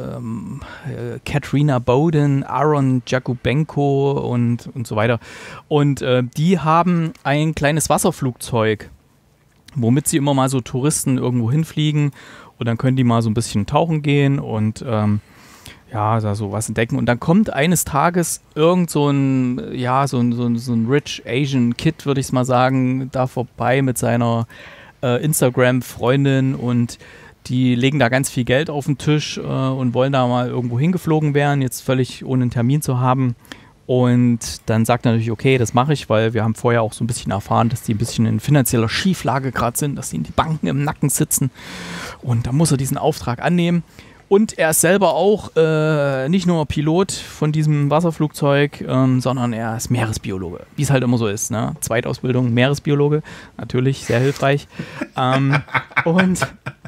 Katrina Bowden, Aaron Jakubenko und so weiter. Und die haben ein kleines Wasserflugzeug, womit sie immer mal so Touristen irgendwo hinfliegen. Und dann können die mal so ein bisschen tauchen gehen und da so was entdecken. Und dann kommt eines Tages irgend so ein Rich Asian Kid, würde ich es mal sagen, da vorbei mit seiner Instagram-Freundin und die legen da ganz viel Geld auf den Tisch und wollen da mal irgendwo hingeflogen werden, jetzt völlig ohne einen Termin zu haben. Und dann sagt er natürlich, okay, das mache ich, weil wir haben vorher auch so ein bisschen erfahren, dass die ein bisschen in finanzieller Schieflage gerade sind, dass ihnen die Banken im Nacken sitzen. Und da muss er diesen Auftrag annehmen. Und er ist selber auch nicht nur Pilot von diesem Wasserflugzeug, sondern er ist Meeresbiologe, wie es halt immer so ist. Ne? Zweitausbildung, Meeresbiologe, natürlich sehr hilfreich. Und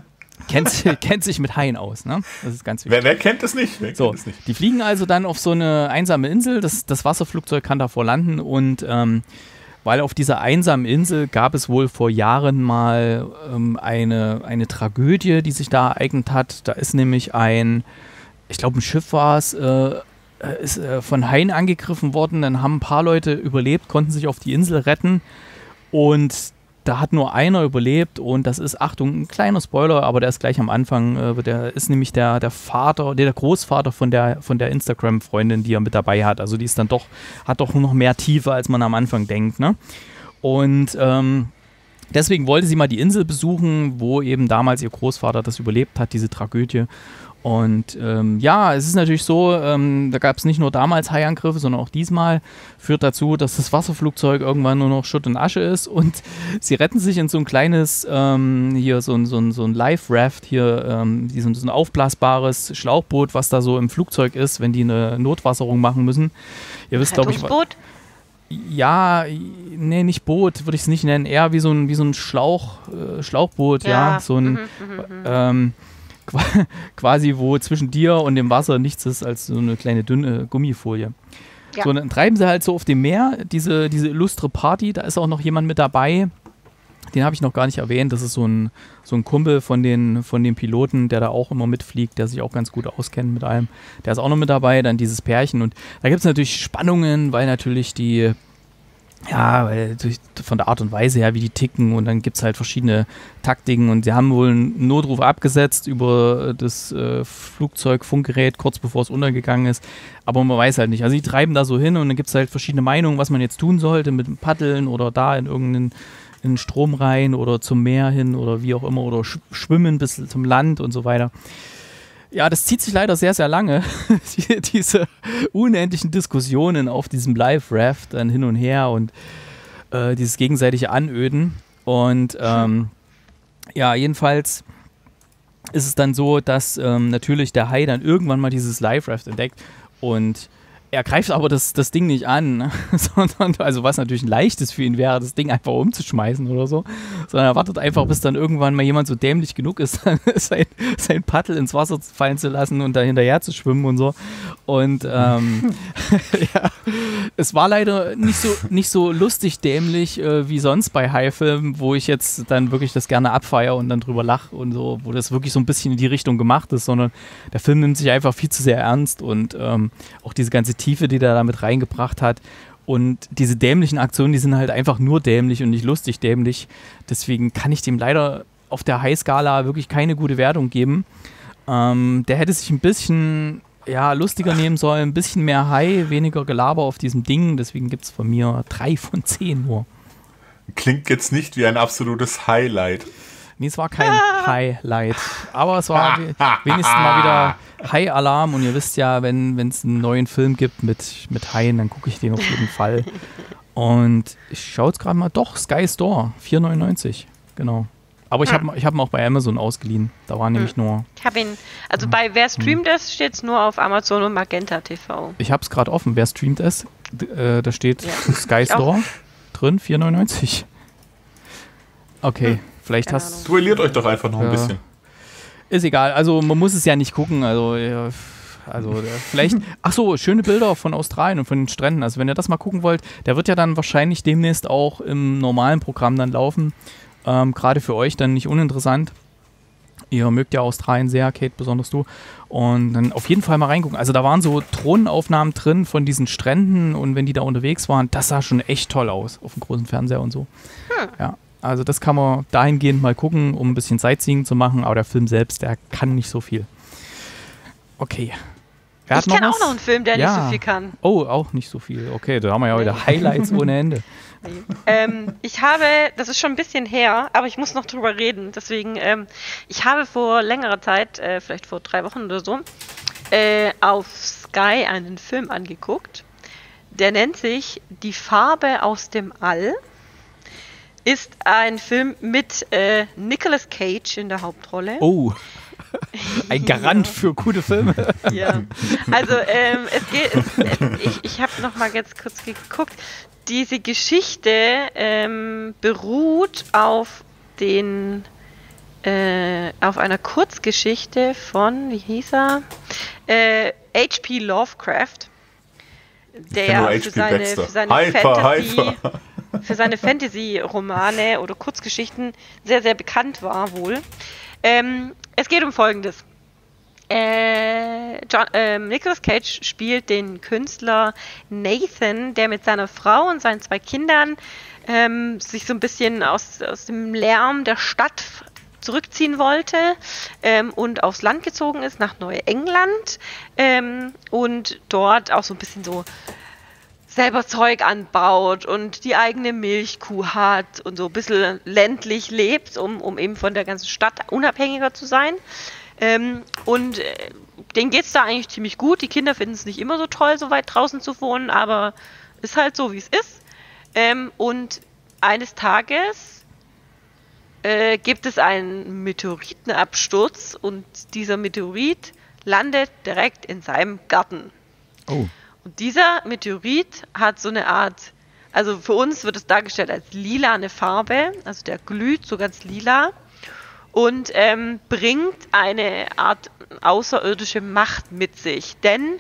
kennt sich mit Haien aus. Ne? Das ist ganz wichtig. Wer kennt das nicht? Die fliegen also dann auf so eine einsame Insel. Das Wasserflugzeug kann davor landen und weil auf dieser einsamen Insel gab es wohl vor Jahren mal eine Tragödie, die sich da ereignet hat. Da ist nämlich ein Schiff war es, ist von Haien angegriffen worden. Dann haben ein paar Leute überlebt, konnten sich auf die Insel retten und da hat nur einer überlebt und das ist, Achtung, ein kleiner Spoiler, aber der ist gleich am Anfang, der ist nämlich der Großvater von der Instagram-Freundin, die er mit dabei hat. Also die ist dann hat doch noch mehr Tiefe, als man am Anfang denkt, ne? Und deswegen wollte sie mal die Insel besuchen, wo eben damals ihr Großvater das überlebt hat, diese Tragödie. Und es ist natürlich so, da gab es nicht nur damals Haiangriffe, sondern auch diesmal, führt dazu, dass das Wasserflugzeug irgendwann nur noch Schutt und Asche ist und sie retten sich in so ein kleines, so ein Life-Raft hier, so ein aufblasbares Schlauchboot, was da so im Flugzeug ist, wenn die eine Notwasserung machen müssen. Ihr wisst, glaube ich... Ja, nee, nicht Boot, würde ich es nicht nennen, eher wie so ein Schlauchboot, ja, so ein... quasi wo zwischen dir und dem Wasser nichts ist als so eine kleine dünne Gummifolie. Ja. So, dann treiben sie halt so auf dem Meer, diese illustre Party, da ist auch noch jemand mit dabei, den habe ich noch gar nicht erwähnt, das ist so ein Kumpel von den Piloten, der da auch immer mitfliegt, der sich auch ganz gut auskennt mit allem, der ist auch noch mit dabei, dann dieses Pärchen und da gibt es natürlich Spannungen, weil natürlich von der Art und Weise her, wie die ticken und dann gibt es halt verschiedene Taktiken und sie haben wohl einen Notruf abgesetzt über das Flugzeugfunkgerät, kurz bevor es untergegangen ist, aber man weiß halt nicht. Also die treiben da so hin und dann gibt es halt verschiedene Meinungen, was man jetzt tun sollte mit dem Paddeln oder da in irgendeinen in den Strom rein oder zum Meer hin oder wie auch immer oder schwimmen bis zum Land und so weiter. Ja, das zieht sich leider sehr, sehr lange, diese unendlichen Diskussionen auf diesem Live-Raft dann hin und her und dieses gegenseitige Anöden. Und jedenfalls ist es dann so, dass natürlich der Hai dann irgendwann mal dieses Live-Raft entdeckt und er greift aber das Ding nicht an, ne? Sondern, also was natürlich ein leichtes für ihn wäre, das Ding einfach umzuschmeißen oder so, sondern er wartet einfach, bis dann irgendwann mal jemand so dämlich genug ist, sein Paddel ins Wasser fallen zu lassen und da hinterher zu schwimmen und so. Und es war leider nicht so lustig dämlich wie sonst bei Hai-Filmen, wo ich jetzt dann wirklich das gerne abfeiere und dann drüber lache und so, wo das wirklich so ein bisschen in die Richtung gemacht ist, sondern der Film nimmt sich einfach viel zu sehr ernst und auch diese ganze Tiefe, die der da mit reingebracht hat. Und diese dämlichen Aktionen, die sind halt einfach nur dämlich und nicht lustig dämlich. Deswegen kann ich dem leider auf der High-Skala wirklich keine gute Wertung geben. Der hätte sich ein bisschen lustiger nehmen sollen, ein bisschen mehr High, weniger Gelaber auf diesem Ding. Deswegen gibt es von mir 3 von 10 nur. Klingt jetzt nicht wie ein absolutes Highlight. Nee, es war kein Highlight. Aber es war wenigstens mal wieder Hai-Alarm. Und ihr wisst ja, wenn es einen neuen Film gibt mit Haien, dann gucke ich den auf jeden Fall. Und ich schaue jetzt gerade mal, doch, Sky Store, 4,99. Genau. Aber ich hab ihn auch bei Amazon ausgeliehen. Da war nämlich nur... Ich habe ihn, also bei Wer streamt es, steht es nur auf Amazon und Magenta TV. Ich habe es gerade offen. Wer streamt es? Da steht Sky Store drin, 4,99. Okay. Vielleicht hast duelliert euch doch einfach noch ein bisschen. Ist egal, also man muss es ja nicht gucken, vielleicht, schöne Bilder von Australien und von den Stränden, also wenn ihr das mal gucken wollt, der wird ja dann wahrscheinlich demnächst auch im normalen Programm dann laufen, gerade für euch dann nicht uninteressant. Ihr mögt ja Australien sehr, Kate, besonders du. Und dann auf jeden Fall mal reingucken. Also da waren so Drohnenaufnahmen drin von diesen Stränden und wenn die da unterwegs waren, das sah schon echt toll aus auf dem großen Fernseher und so. Ja. Also das kann man dahingehend mal gucken, um ein bisschen Sightseeing zu machen, aber der Film selbst, der kann nicht so viel. Okay. Ich kenne auch noch einen Film, der nicht so viel kann. Oh, auch nicht so viel. Okay, da haben wir ja wieder Highlights ohne Ende. Ich habe, das ist schon ein bisschen her, aber ich muss noch drüber reden, deswegen, ich habe vor längerer Zeit, vielleicht vor 3 Wochen oder so, auf Sky einen Film angeguckt, der nennt sich Die Farbe aus dem All. Ist ein Film mit Nicolas Cage in der Hauptrolle. Oh, ein Garant für gute Filme. Ja, also ich habe noch mal ganz kurz geguckt. Diese Geschichte beruht auf einer Kurzgeschichte von, wie hieß er? H.P. Lovecraft, der für seine Fantasy-Romane oder Kurzgeschichten sehr, sehr bekannt war wohl. Es geht um Folgendes. Nicolas Cage spielt den Künstler Nathan, der mit seiner Frau und seinen 2 Kindern sich so ein bisschen aus dem Lärm der Stadt zurückziehen wollte und aufs Land gezogen ist, nach Neuengland und dort auch so ein bisschen so selber Zeug anbaut und die eigene Milchkuh hat und so ein bisschen ländlich lebt, um eben von der ganzen Stadt unabhängiger zu sein. Denen geht es da eigentlich ziemlich gut. Die Kinder finden es nicht immer so toll, so weit draußen zu wohnen, aber ist halt so, wie es ist. Und eines Tages gibt es einen Meteoritenabsturz und dieser Meteorit landet direkt in seinem Garten. Oh. Und dieser Meteorit hat so eine Art, also für uns wird es dargestellt als lilane Farbe, also der glüht so ganz lila. und bringt eine Art außerirdische Macht mit sich. Denn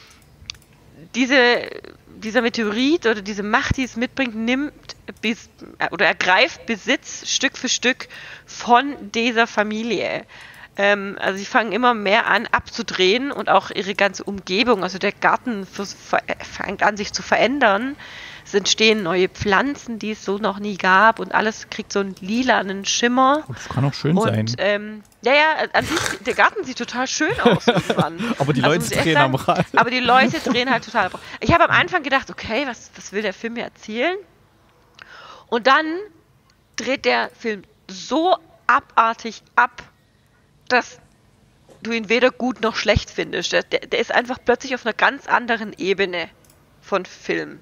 dieser Meteorit oder diese Macht, die es mitbringt, ergreift Besitz Stück für Stück von dieser Familie. Also sie fangen immer mehr an abzudrehen und auch ihre ganze Umgebung, also der Garten fängt an sich zu verändern. Es entstehen neue Pflanzen, die es so noch nie gab und alles kriegt so einen lilanen Schimmer. Das kann auch schön sein. An sich, der Garten sieht total schön aus irgendwann. Aber die Leute drehen am Rad. Aber die Leute drehen halt total am Rad. Ich habe am Anfang gedacht, okay, was will der Film mir erzählen? Und dann dreht der Film so abartig ab, dass du ihn weder gut noch schlecht findest. Der ist einfach plötzlich auf einer ganz anderen Ebene von Film.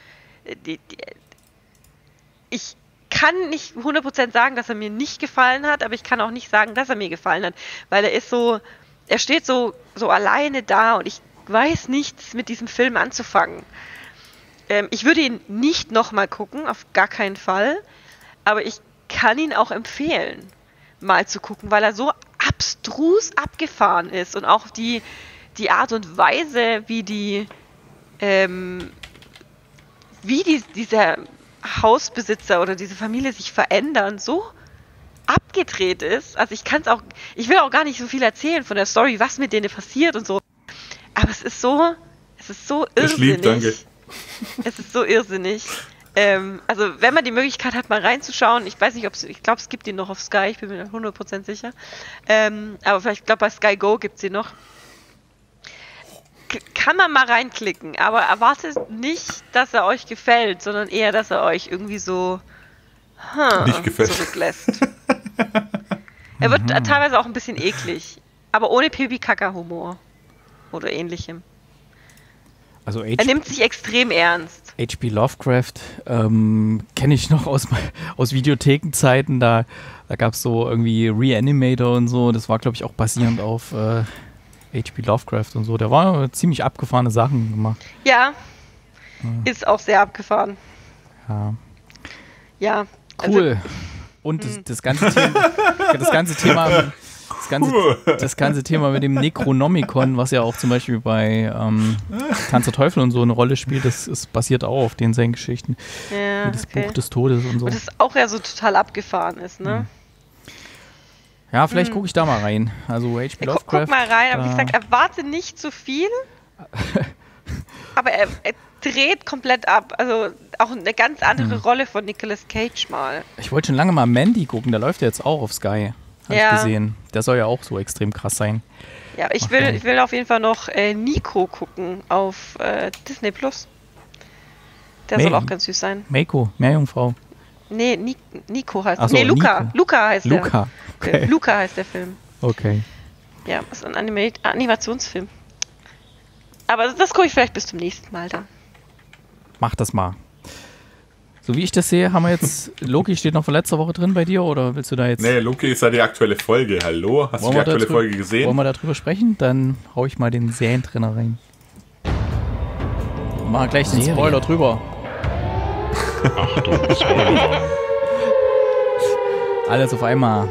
Ich kann nicht 100% sagen, dass er mir nicht gefallen hat, aber ich kann auch nicht sagen, dass er mir gefallen hat, weil er steht so alleine da und ich weiß nichts mit diesem Film anzufangen. Ich würde ihn nicht nochmal gucken, auf gar keinen Fall, aber ich kann ihn auch empfehlen, mal zu gucken, weil er so abstrus abgefahren ist und auch die Art und Weise, wie dieser Hausbesitzer oder diese Familie sich verändern, so abgedreht ist. Also ich will auch gar nicht so viel erzählen von der Story, was mit denen passiert und so. Aber es ist so irrsinnig. Danke. Es ist so irrsinnig. Also wenn man die Möglichkeit hat, mal reinzuschauen, ich weiß nicht, ich glaube, es gibt ihn noch auf Sky, ich bin mir nicht 100% sicher. Aber vielleicht, ich glaube, bei Sky Go gibt es ihn noch. Kann man mal reinklicken, aber erwartet nicht, dass er euch gefällt, sondern eher, dass er euch irgendwie so nicht gefällt. Zurücklässt. Er wird teilweise auch ein bisschen eklig, aber ohne Pipi-Kaka-Humor oder ähnlichem. Also er nimmt sich extrem ernst. H.P. Lovecraft kenne ich noch aus Videothekenzeiten, da gab es so irgendwie Reanimator und so, das war glaube ich auch basierend auf H.P. Lovecraft und so, der war ziemlich abgefahrene Sachen gemacht. Ja, ist auch sehr abgefahren. Ja. Cool. Also, und das ganze Thema mit dem Necronomicon, was ja auch zum Beispiel bei Tanz der Teufel und so eine Rolle spielt, das basiert auch auf den seinen Geschichten. Ja, wie das Buch des Todes und so. Und das auch ja so total abgefahren ist, ne? Ja, vielleicht gucke ich da mal rein. Also H.P. Lovecraft. Guck mal rein, aber wie gesagt, erwarte nicht zu viel. Aber er dreht komplett ab. Also auch eine ganz andere Rolle von Nicolas Cage mal. Ich wollte schon lange mal Mandy gucken, der läuft ja jetzt auch auf Sky. Habe ich gesehen. Der soll ja auch so extrem krass sein. Ja, ich will auf jeden Fall noch Nico gucken auf Disney Plus. Der soll auch ganz süß sein. Meiko, Meerjungfrau. Nee, Nico heißt er. Nee, Luca. Nico. Luca heißt der. Luca. Okay. Luca heißt der Film. Okay. Ja, das ist ein Animationsfilm. Aber das gucke ich vielleicht bis zum nächsten Mal dann. Mach das mal. So wie ich das sehe, haben wir jetzt, Loki steht noch von letzter Woche drin bei dir, oder willst du da jetzt... Nee, Loki ist ja die aktuelle Folge. Hallo, hast du die aktuelle Folge gesehen? Wollen wir darüber sprechen? Dann hau ich mal den Serientrainer rein. Wir machen gleich den Spoiler drüber. Achtung, Spoiler. Alles auf einmal.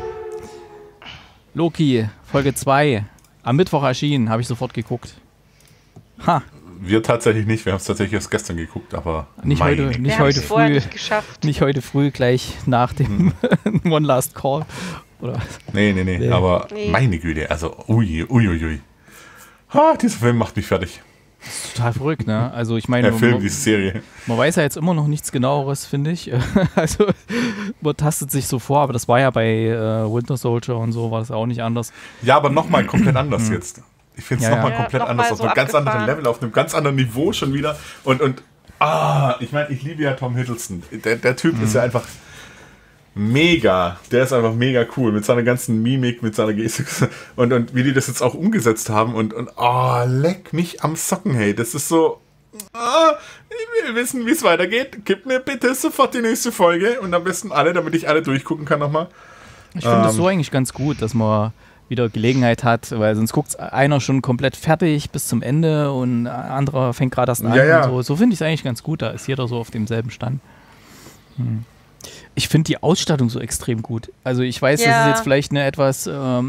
Loki, Folge 2. Am Mittwoch erschienen, habe ich sofort geguckt. Ha. Wir tatsächlich nicht, wir haben es tatsächlich erst gestern geguckt, aber nicht heute früh. Nicht heute früh gleich nach dem One Last Call. Oder? Nee. Aber meine Güte, also uiuiui. Dieser Film macht mich fertig. Das ist total verrückt, ne? Also ich meine, diese Serie. Man weiß ja jetzt immer noch nichts Genaueres, finde ich. Also man tastet sich so vor, aber das war ja bei Winter Soldier und so, war das auch nicht anders. Ja, aber nochmal komplett anders jetzt. Ich finde es nochmal komplett anders, auf einem ganz anderen Level, auf einem ganz anderen Niveau schon wieder. Ich meine, ich liebe ja Tom Hiddleston. Der Typ ist ja einfach mega. Der ist einfach mega cool mit seiner ganzen Mimik, mit seiner Gestik und wie die das jetzt auch umgesetzt haben und leck mich am Socken, hey. Das ist so, ich will wissen, wie es weitergeht. Gib mir bitte sofort die nächste Folge und am besten alle, damit ich alle durchgucken kann nochmal. Ich finde das so eigentlich ganz gut, dass man wieder Gelegenheit hat, weil sonst guckt einer schon komplett fertig bis zum Ende und ein anderer fängt gerade erst an. Ja. Und so finde ich es eigentlich ganz gut, da ist jeder so auf demselben Stand. ich finde die Ausstattung so extrem gut. Also ich weiß, das ist jetzt vielleicht eine etwas,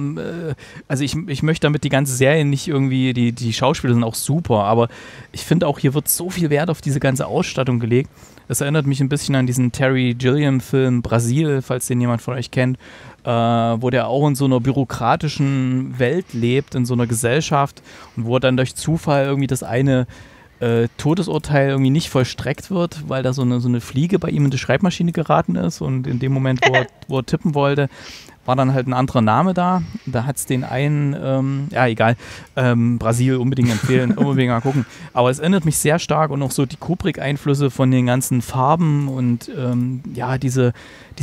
also ich möchte damit die ganze Serie nicht irgendwie, die Schauspieler sind auch super, aber ich finde auch, hier wird so viel Wert auf diese ganze Ausstattung gelegt. Das erinnert mich ein bisschen an diesen Terry Gilliam-Film Brasil, falls den jemand von euch kennt, wo der auch in so einer bürokratischen Welt lebt, in so einer Gesellschaft und wo er dann durch Zufall irgendwie das eine Todesurteil irgendwie nicht vollstreckt wird, weil da so eine Fliege bei ihm in die Schreibmaschine geraten ist und in dem Moment, wo er tippen wollte, war dann halt ein anderer Name da. Da hat es den einen, egal, Brasil unbedingt empfehlen, unbedingt mal gucken. Aber es erinnert mich sehr stark und auch so die Kubrick-Einflüsse von den ganzen Farben und diese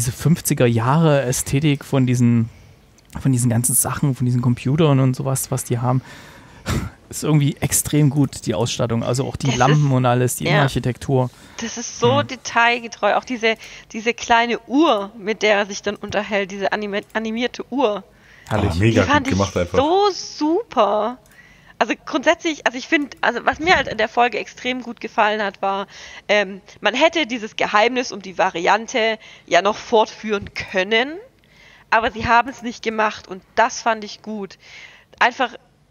50er-Jahre-Ästhetik von diesen ganzen Sachen, von diesen Computern und sowas, was die haben. Ist irgendwie extrem gut, die Ausstattung. Also auch die Lampen und alles, die Innenarchitektur. Das ist so detailgetreu. Auch diese kleine Uhr, mit der er sich dann unterhält, diese animierte Uhr. Mega die fand gut gemacht ich einfach. So super. Also grundsätzlich, ich finde, was mir halt in der Folge extrem gut gefallen hat, war, man hätte dieses Geheimnis um die Variante ja noch fortführen können, aber sie haben es nicht gemacht und das fand ich gut. Einfach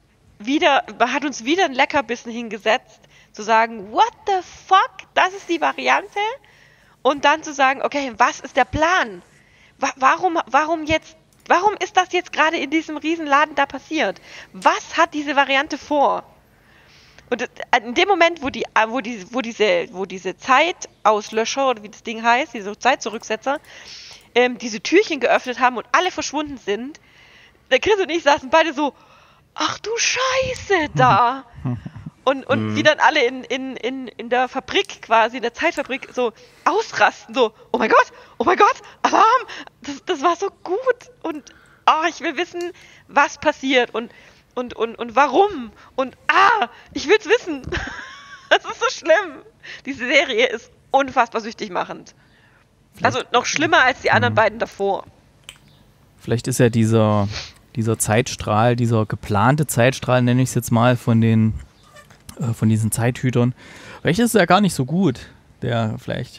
man hat uns wieder ein Leckerbissen hingesetzt, zu sagen, what the fuck, das ist die Variante? Und dann zu sagen, okay, was ist der Plan? Warum ist das jetzt gerade in diesem Riesenladen da passiert? Was hat diese Variante vor? Und in dem Moment, wo diese Zeitauslöscher, oder wie das Ding heißt, diese Zeitzurücksetzer, diese Türchen geöffnet haben und alle verschwunden sind, der Chris und ich saßen beide so, ach du Scheiße, da! Und wie dann alle in der Fabrik quasi, in der Zeitfabrik so ausrasten, so, oh mein Gott, Alarm! Das war so gut! Und ich will wissen, was passiert und warum! Und ich will's wissen! Das ist so schlimm! Diese Serie ist unfassbar süchtig machend. Also noch schlimmer als die anderen beiden davor. Vielleicht ist ja dieser Zeitstrahl, dieser geplante Zeitstrahl, nenne ich es jetzt mal, von diesen Zeithütern. Vielleicht ist es ja gar nicht so gut. Vielleicht.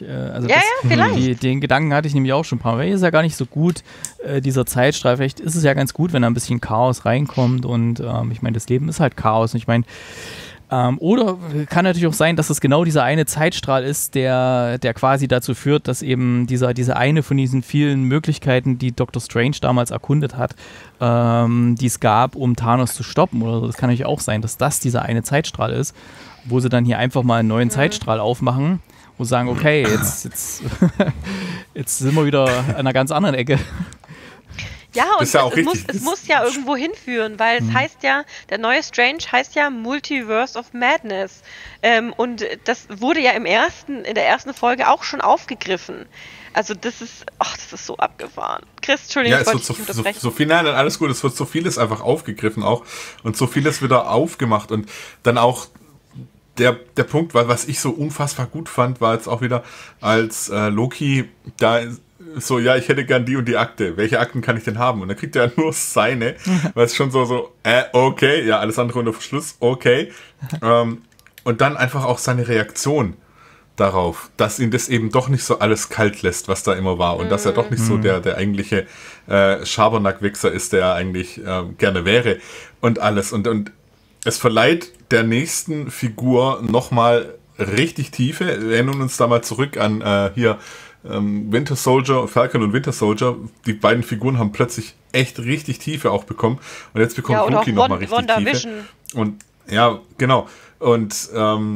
Den Gedanken hatte ich nämlich auch schon ein paar Mal. Vielleicht ist es ja gar nicht so gut, dieser Zeitstrahl. Vielleicht ist es ja ganz gut, wenn da ein bisschen Chaos reinkommt und ich meine, das Leben ist halt Chaos. Und ich meine, oder kann natürlich auch sein, dass es genau dieser eine Zeitstrahl ist, der quasi dazu führt, dass eben diese eine von diesen vielen Möglichkeiten, die Dr. Strange damals erkundet hat, die es gab, um Thanos zu stoppen. Oder so. Das kann natürlich auch sein, dass das dieser eine Zeitstrahl ist, wo sie dann hier einfach mal einen neuen Zeitstrahl aufmachen und sagen, okay, jetzt sind wir wieder an einer ganz anderen Ecke. Ja, und es muss ja irgendwo hinführen, weil es heißt ja, der neue Strange heißt ja Multiverse of Madness. Und das wurde ja in der ersten Folge auch schon aufgegriffen. Also das ist so abgefahren. Chris, Entschuldigung, ich wollte dich unterbrechen. So viel, nein, alles gut, es wird so vieles einfach aufgegriffen auch und so vieles wieder aufgemacht und dann auch der Punkt, was ich so unfassbar gut fand, war jetzt auch wieder, als Loki da so, ja, ich hätte gern die und die Akte. Welche Akten kann ich denn haben? Und dann kriegt er ja nur seine, weil es schon okay, ja, alles andere unter Verschluss, okay. Und dann einfach auch seine Reaktion darauf, dass ihn das eben doch nicht so alles kalt lässt, was da immer war. Und dass er doch nicht so der eigentliche Schabernack-Wichser ist, der er eigentlich gerne wäre. Und alles. Und es verleiht der nächsten Figur nochmal richtig Tiefe. Wir erinnern uns da mal zurück an Winter Soldier, Falcon und Winter Soldier, die beiden Figuren haben plötzlich echt richtig Tiefe auch bekommen und jetzt bekommt Loki nochmal richtig Tiefe. Und ja, genau. Und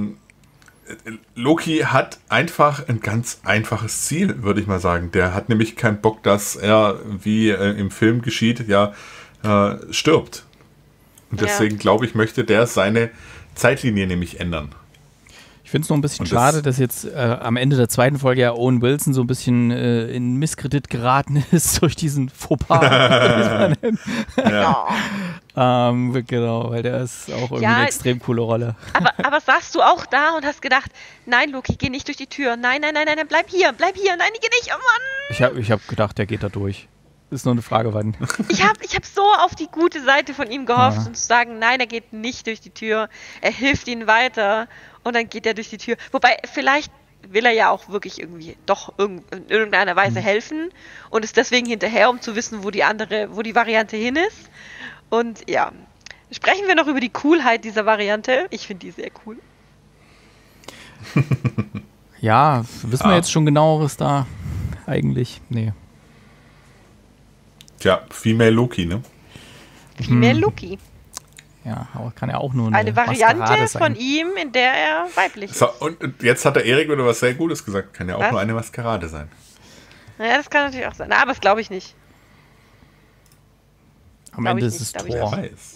Loki hat einfach ein ganz einfaches Ziel, würde ich mal sagen. Der hat nämlich keinen Bock, dass er, wie im Film geschieht, stirbt. Und deswegen, glaube ich, möchte der seine Zeitlinie nämlich ändern. Ich finde es noch ein bisschen schade, dass jetzt am Ende der zweiten Folge ja Owen Wilson so ein bisschen in Misskredit geraten ist durch diesen Fauxpas. Genau, weil der ist auch irgendwie eine extrem coole Rolle. Aber saßt du auch da und hast gedacht, nein, Loki, geh nicht durch die Tür. Nein, bleib hier, nein, ich geh nicht, oh Mann. Ich hab gedacht, der geht da durch. Ist nur eine Frage, wann. Ich hab so auf die gute Seite von ihm gehofft und zu sagen, nein, er geht nicht durch die Tür. Er hilft ihnen weiter und dann geht er durch die Tür. Wobei, vielleicht will er ja auch wirklich irgendwie doch in irgendeiner Weise helfen und ist deswegen hinterher, um zu wissen, wo die Variante hin ist. Und ja, sprechen wir noch über die Coolheit dieser Variante. Ich finde die sehr cool. Ja, wissen wir jetzt schon genaueres da? Eigentlich? Nee. Tja, Female Loki, ne? Female Loki. Ja, aber kann ja auch nur eine Variante von ihm, in der er weiblich ist. So, und jetzt hat der Erik wieder was sehr Gutes gesagt. Kann ja auch nur eine Maskerade sein. Naja, das kann natürlich auch sein. Aber das glaube ich nicht. Am Ende ist es Thor. Weiß.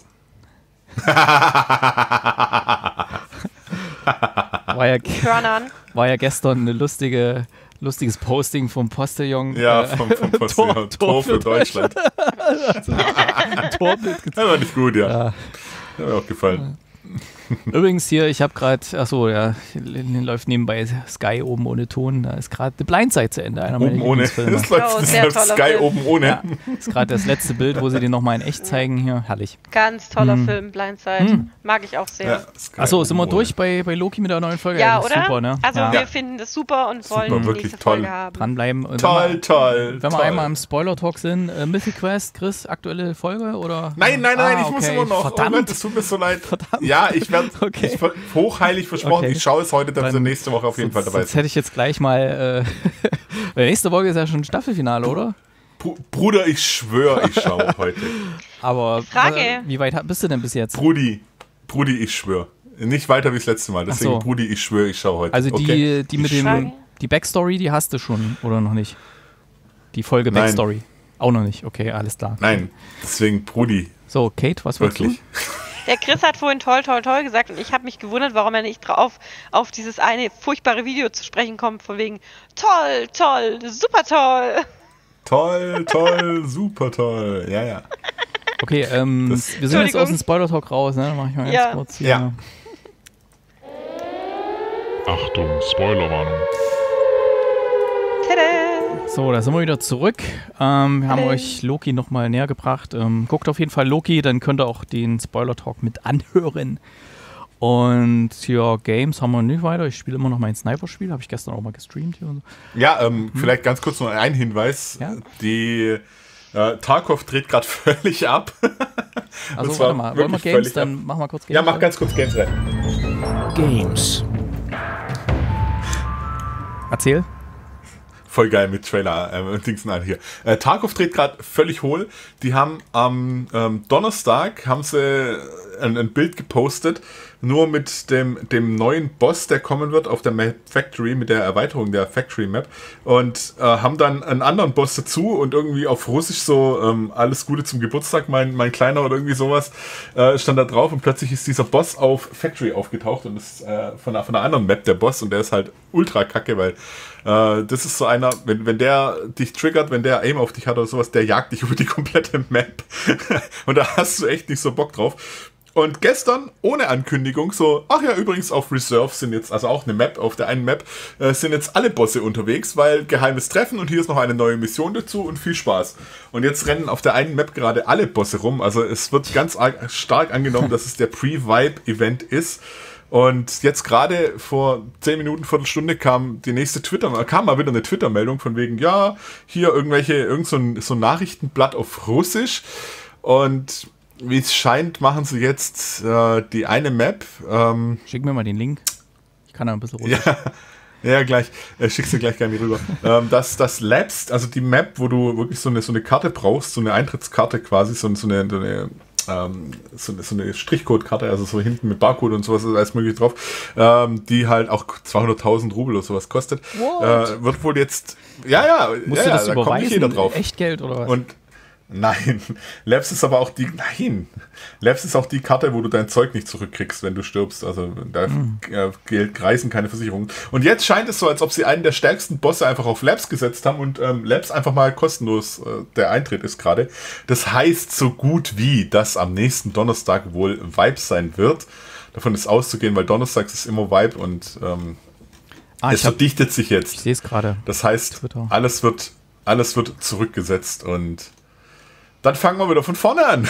War ja gestern ein lustiges Posting vom Postillon. Ja, vom Postillon. Tor für Deutschland. Torbild gezeigt. Das war nicht gut, ja. Hat mir auch gefallen. Übrigens hier, ich habe gerade, achso, ja, läuft nebenbei Sky oben ohne Ton. Da ist gerade The Blind Side zu Ende. Einer oben ohne. Das läuft Sky Film. Oben ohne. Ja, ist gerade das letzte Bild, wo sie den nochmal in echt zeigen hier. Herrlich. Ganz toller Film, Blind Side. Mag ich auch sehr. Ja, achso, sind wir durch bei Loki mit der neuen Folge? Ja, oder? Super, ne? Also wir finden das super und wollen die nächste Folge haben. Dranbleiben. Und toll. Wenn wir einmal im Spoiler-Talk sind, Mythic Quest, Chris, aktuelle Folge, oder? Nein, ich muss immer noch. Verdammt. Oh Gott, es tut mir so leid. Verdammt. Ja, ich werde hochheilig versprochen, ich schaue es heute, dann nächste Woche auf jeden Fall dabei. Jetzt hätte ich jetzt gleich mal, nächste Woche ist ja schon Staffelfinale, oder? Bruder, ich schwöre, ich schaue heute. Aber Frage. Wie weit bist du denn bis jetzt? Brudi, ich schwöre. Nicht weiter wie das letzte Mal, deswegen so. Brudi, ich schwöre, ich schaue heute. Also die Backstory, die hast du schon, oder noch nicht? Die Folge Backstory? Nein. Auch noch nicht, okay, alles klar. Nein, deswegen Brudi. So, Kate, was wolltest du? Der Chris hat vorhin toll gesagt und ich habe mich gewundert, warum er nicht drauf auf dieses eine furchtbare Video zu sprechen kommt, von wegen toll, super toll. Toll, super toll, ja. Okay, wir sind jetzt aus dem Spoiler-Talk raus, ne? Dann mach ich mal ganz kurz hier. Ja. Achtung, Spoilerwarnung. Tada! So, da sind wir wieder zurück. Wir haben euch Loki nochmal näher gebracht. Guckt auf jeden Fall Loki, dann könnt ihr auch den Spoiler-Talk mit anhören. Und ja, Games haben wir nicht weiter. Ich spiele immer noch mein Sniper-Spiel, habe ich gestern auch mal gestreamt hier und so. Ja, vielleicht ganz kurz noch ein Hinweis. Ja? Die Tarkov dreht gerade völlig ab. Also warte mal, wollen wir Games, dann machen wir kurz Games. Ja, mach ganz kurz Games rein. Games. Erzähl. Voll geil mit Trailer und Dingsen an hier. Tarkov dreht gerade völlig hohl. Die haben am Donnerstag haben sie ein Bild gepostet, nur mit dem neuen Boss, der kommen wird auf der Map Factory, mit der Erweiterung der Factory Map, und haben dann einen anderen Boss dazu und irgendwie auf Russisch so alles Gute zum Geburtstag, mein Kleiner, oder irgendwie sowas, stand da drauf, und plötzlich ist dieser Boss auf Factory aufgetaucht und ist von einer anderen Map der Boss, und der ist halt ultra kacke, weil das ist so einer, wenn der dich triggert, wenn der Aim auf dich hat oder sowas, der jagt dich über die komplette Map und da hast du echt nicht so Bock drauf. Und gestern, ohne Ankündigung, so, ach ja, übrigens auf Reserve sind jetzt, also auch eine Map, auf der einen Map, sind jetzt alle Bosse unterwegs, weil geheimes Treffen, und hier ist noch eine neue Mission dazu und viel Spaß. Und jetzt rennen auf der einen Map gerade alle Bosse rum, also es wird ganz stark angenommen, dass es der Pre-Vibe-Event ist. Und jetzt gerade vor 10 Minuten, Viertelstunde kam mal wieder eine Twitter-Meldung von wegen, ja, hier irgend so ein Nachrichtenblatt auf Russisch, und wie es scheint, machen sie jetzt die eine Map. Schick mir mal den Link. Ich kann da ein bisschen runter. Ja, gleich. Schickst du gleich gerne rüber. Das Labs, also die Map, wo du wirklich so eine Karte brauchst, so eine Eintrittskarte quasi, so eine Strichcode-Karte, also so hinten mit Barcode und sowas ist alles möglich drauf, die halt auch 200.000 Rubel oder sowas kostet. Wird wohl jetzt, musst du das da überweisen? kommt nicht jeder drauf. Echtgeld oder was? Und Nein, Labs ist aber auch Labs ist auch die Karte, wo du dein Zeug nicht zurückkriegst, wenn du stirbst. Also da reißen keine Versicherungen. Und jetzt scheint es so, als ob sie einen der stärksten Bosse einfach auf Labs gesetzt haben und Labs einfach mal kostenlos der Eintritt ist gerade. Das heißt so gut wie, dass am nächsten Donnerstag wohl Vibe sein wird. Davon ist auszugehen, weil Donnerstags ist immer Vibe, und es verdichtet sich jetzt. Ich sehe es gerade. Das heißt, alles wird zurückgesetzt, und dann fangen wir wieder von vorne an.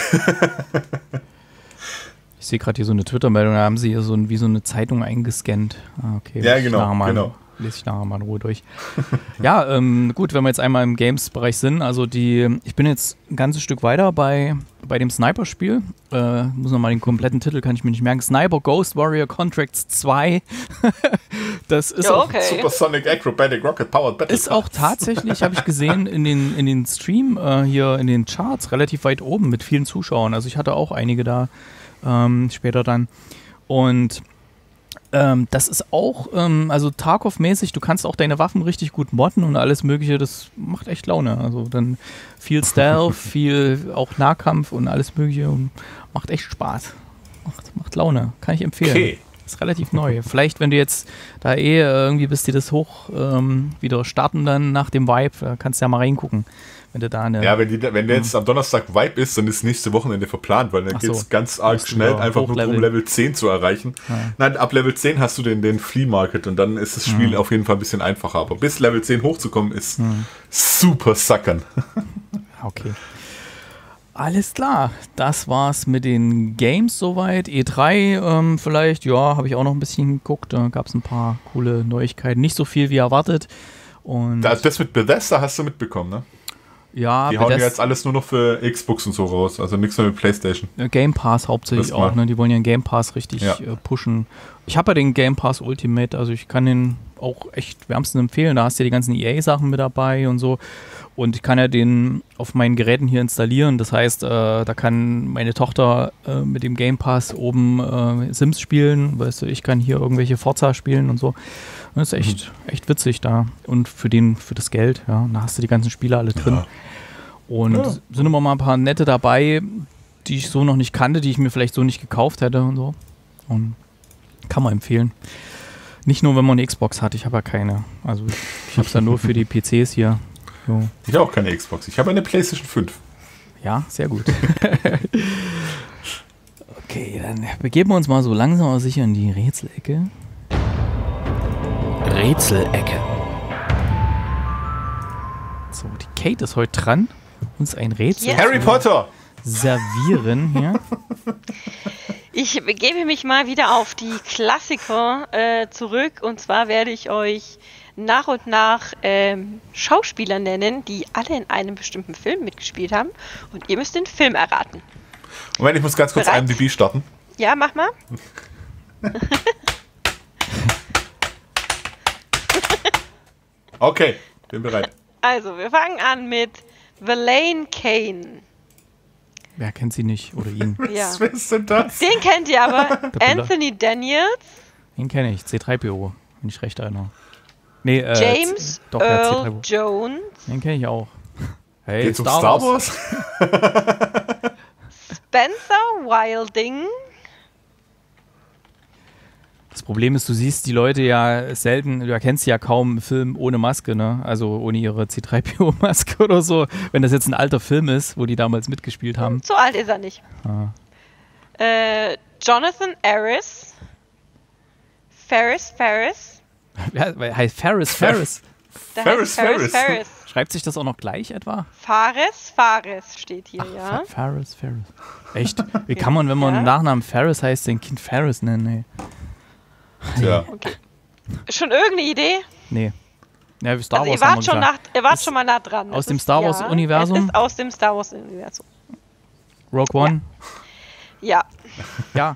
Ich sehe gerade hier so eine Twitter-Meldung, da haben sie hier wie so eine Zeitung eingescannt. Okay, ja, genau. lese ich nachher mal in Ruhe durch. Ja, gut, wenn wir jetzt einmal im Games-Bereich sind, also ich bin jetzt ein ganzes Stück weiter bei dem Sniper-Spiel. Muss nochmal den kompletten Titel, kann ich mir nicht merken. Sniper Ghost Warrior Contracts 2. Das ist auch Supersonic Acrobatic Rocket Powered Battle. Ist auch tatsächlich, habe ich gesehen, in den Stream hier in den Charts relativ weit oben mit vielen Zuschauern. Also ich hatte auch einige da später dann. Und das ist auch, also Tarkov-mäßig, du kannst auch deine Waffen richtig gut modden und alles mögliche, das macht echt Laune. Also dann viel Stealth, viel auch Nahkampf und alles mögliche und macht echt Spaß. Macht Laune, kann ich empfehlen. Okay. Ist relativ neu. Vielleicht, wenn du jetzt da irgendwie bis die das hoch wieder starten dann nach dem Vibe, kannst du ja mal reingucken. Wenn du da wenn der jetzt am Donnerstag Vibe ist, dann ist nächste Wochenende verplant, weil dann geht es ganz arg schnell, einfach nur um Level 10 zu erreichen. Ja. Nein, ab Level 10 hast du den Flea Market und dann ist das Spiel auf jeden Fall ein bisschen einfacher. Aber bis Level 10 hochzukommen ist super sackern. Okay. Alles klar, das war's mit den Games soweit. E3 vielleicht, ja, habe ich auch noch ein bisschen geguckt. Da gab es ein paar coole Neuigkeiten. Nicht so viel wie erwartet. Und das mit Bethesda hast du mitbekommen, ne? Ja, die hauen ja jetzt alles nur noch für Xbox und so raus, also nichts mehr mit PlayStation. Game Pass hauptsächlich auch, ne? Die wollen ja den Game Pass richtig pushen. Ich habe ja den Game Pass Ultimate, also ich kann den auch echt wärmstens empfehlen. Da hast du ja die ganzen EA-Sachen mit dabei und so. Und ich kann ja den auf meinen Geräten hier installieren. Das heißt, da kann meine Tochter mit dem Game Pass oben Sims spielen. Weißt du, ich kann hier irgendwelche Forza spielen und so. Und das ist echt witzig da. Und für das Geld, ja, da hast du die ganzen Spiele alle drin. Ja. Und sind immer mal ein paar nette dabei, die ich so noch nicht kannte, die ich mir vielleicht so nicht gekauft hätte und so. Und kann man empfehlen. Nicht nur, wenn man eine Xbox hat, ich habe ja keine. Also ich habe es ja nur für die PCs hier. So. Ich habe auch keine Xbox, ich habe eine PlayStation 5. Ja, sehr gut. Okay, dann begeben wir uns mal so langsam aber sicher in die Rätselecke. Rätselecke. So, die Kate ist heute dran, uns ein Rätsel Harry Potter servieren hier. Ich begebe mich mal wieder auf die Klassiker zurück, und zwar werde ich euch nach und nach Schauspieler nennen, die alle in einem bestimmten Film mitgespielt haben, und ihr müsst den Film erraten. Moment, ich muss ganz kurz IMDb starten. Ja, mach mal. Okay, bin bereit. Also, wir fangen an mit Verlaine Kane. Wer kennt sie nicht oder ihn? Ja. Wer ist denn das? Den kennt ihr aber. Anthony Daniels. Den kenne ich. C3PO, wenn ich recht erinnere. Nee, James Earl Jones. Den kenne ich auch. Hey, geht's um Star Wars? Spencer Wilding. Das Problem ist, du siehst die Leute ja selten, du erkennst sie ja kaum im Film ohne Maske, ne? Also ohne ihre C3PO-Maske oder so. Wenn das jetzt ein alter Film ist, wo die damals mitgespielt haben. So alt ist er nicht. Jonathan Aris. Ferris. Ja, heißt Ferris. Ferris. Schreibt sich das auch noch gleich etwa? Fares steht hier, ja. Ferris. Echt? Wie kann man, wenn man einen Nachnamen Ferris heißt, sein Kind Ferris nennen? Nee. Ja. Okay. Schon irgendeine Idee? Nee. Ja, wie Star Also Wars ihr wart schon mal nah dran. Aus dem Star Wars-Universum? Es ist aus dem Star Wars-Universum. Rogue One? Ja. Ja.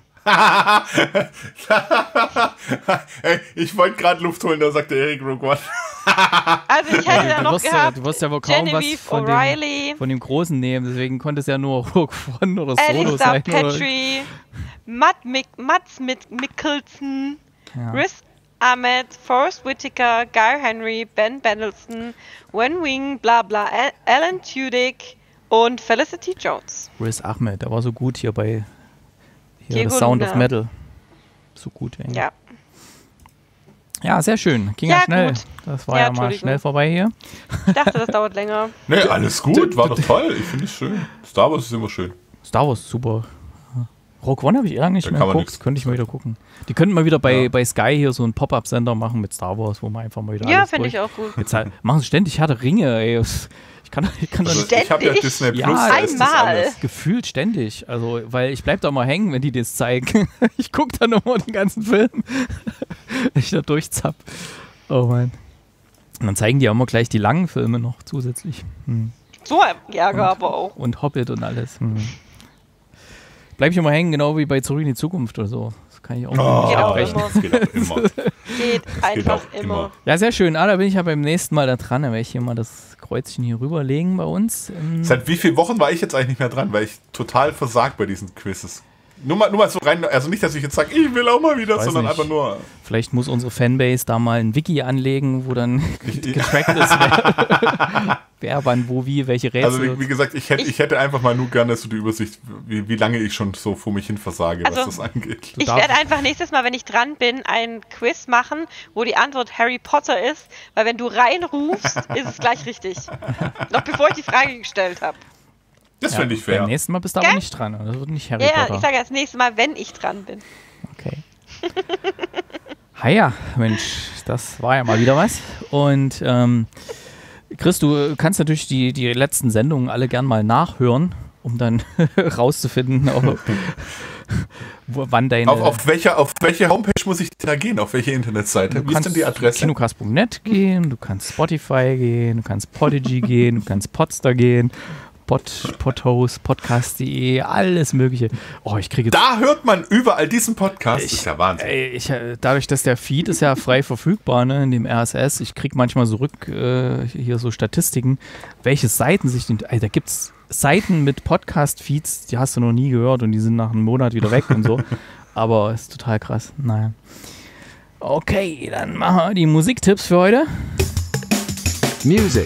Hey, ich wollte gerade Luft holen, da sagte Erik Rogue One. Also ich hätte da noch gehabt, du wirst ja wohl kaum Genevieve was von dem Großen nehmen, deswegen konnte es ja nur Rogue One oder Solo Elisa sein. Petrie, Mads Mikkelsen, Riz Ahmed, Forrest Whitaker, Guy Henry, Ben Mendelsohn, Wen Wing, bla bla, Alan Tudyk und Felicity Jones. Riz Ahmed, der war so gut hier bei Diego The Sound Luna. of Metal. So gut, ey. Ja. Ja, sehr schön. Ging ja schnell. Gut. Das war ja mal schnell vorbei hier. Ich dachte, das dauert länger. Nee, alles gut, war doch toll. Ich finde es schön. Star Wars ist immer schön. Star Wars, super. Rogue One habe ich lange nicht mehr geguckt. Könnte ich mal wieder gucken. Die könnten mal wieder bei Sky hier so einen Pop-Up-Sender machen mit Star Wars, wo man einfach mal wieder Ja, finde ich auch gut. Jetzt machen sie ständig Herr der Ringe, ey. Ich kann also ich habe ja Disney Plus. Ja, einmal. Gefühlt ständig. Also, weil ich bleib da mal hängen, wenn die das zeigen. Ich gucke dann immer den ganzen Film. Ich da durchzapp. Oh Mann. Und dann zeigen die auch immer gleich die langen Filme noch zusätzlich. So ein Ärger aber auch. Und Hobbit und alles. Bleib ich immer hängen, genau wie bei Zurück in die Zukunft oder so. Das kann ich auch nicht abbrechen. Das geht auch immer. Geht einfach immer. Ja, sehr schön. Da bin ich ja beim nächsten Mal da dran. Da werde ich hier mal das Kreuzchen hier rüberlegen bei uns. Seit wie vielen Wochen war ich jetzt eigentlich nicht mehr dran? Weil ich total versagt bei diesen Quizzes. Nur mal so rein, also nicht, dass ich jetzt sage, ich will auch mal wieder, sondern einfach nur... Vielleicht muss unsere Fanbase da mal ein Wiki anlegen, wo dann getrackt ist, wer wann, wo, wie, welche Rätsel. Also wie gesagt, ich hätte einfach mal nur gerne so die Übersicht, wie lange ich schon so vor mich hin versage, was das angeht. Ich werde einfach nächstes Mal, wenn ich dran bin, ein Quiz machen, wo die Antwort Harry Potter ist, weil wenn du reinrufst, ist es gleich richtig. Noch bevor ich die Frage gestellt habe. Das finde ich fair. Beim nächsten Mal bist du aber nicht dran. Das wird nicht Harry Potter. Ja, ich sage das nächste Mal, wenn ich dran bin. Okay. Ja, Mensch, das war ja mal wieder was. Und Chris, du kannst natürlich die letzten Sendungen alle gern mal nachhören, um dann rauszufinden, wann deine... Auf welche Homepage muss ich da gehen? Auf welche Internetseite? Wie ist denn die Adresse? Kinocast.net gehen, du kannst Spotify gehen, du kannst Podigy gehen, du kannst Podster gehen, Podhost, Podcast.de, alles mögliche. Oh, ich kriege... Da hört man überall diesen Podcast. Das ist ja Wahnsinn. Dadurch, dass der Feed ist ja frei verfügbar, ne, in dem RSS, ich kriege manchmal hier so Statistiken, welche Seiten sich... Da gibt es Seiten mit Podcast-Feeds, die hast du noch nie gehört und die sind nach einem Monat wieder weg und so. Aber ist total krass. Naja. Okay, dann machen wir die Musiktipps für heute. Music.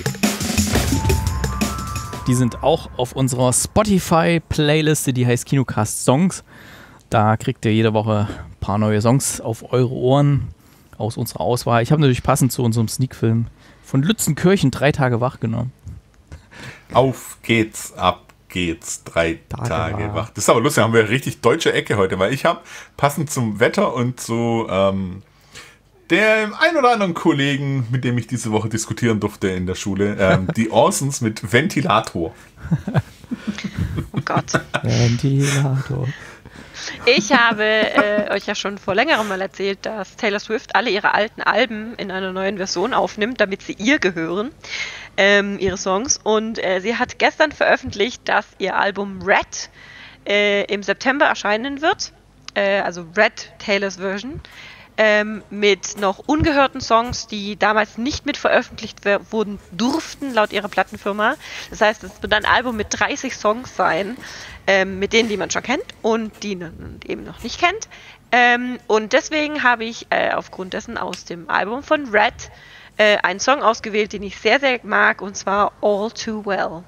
Die sind auch auf unserer Spotify-Playliste, die heißt Kinocast Songs. Da kriegt ihr jede Woche ein paar neue Songs auf eure Ohren aus unserer Auswahl. Ich habe natürlich passend zu unserem Sneak-Film von Lützenkirchen 3 Tage wach genommen. Auf geht's, ab geht's, 3 Tage wach. Das ist aber lustig, haben wir richtig deutsche Ecke heute, weil ich habe passend zum Wetter und zu dem ein oder anderen Kollegen, mit dem ich diese Woche diskutieren durfte in der Schule, die Orsons mit Ventilator. Oh Gott. Ventilator. Ich habe euch ja schon vor längerem mal erzählt, dass Taylor Swift alle ihre alten Alben in einer neuen Version aufnimmt, damit sie ihr gehören, ihre Songs. Und sie hat gestern veröffentlicht, dass ihr Album Red im September erscheinen wird. Also Red, Taylors Version. Mit noch ungehörten Songs, die damals nicht mit veröffentlicht wurden durften, laut ihrer Plattenfirma. Das heißt, es wird ein Album mit 30 Songs sein, mit denen, die man schon kennt und die man eben noch nicht kennt. Und deswegen habe ich aufgrund dessen aus dem Album von Red einen Song ausgewählt, den ich sehr, sehr mag, und zwar All Too Well.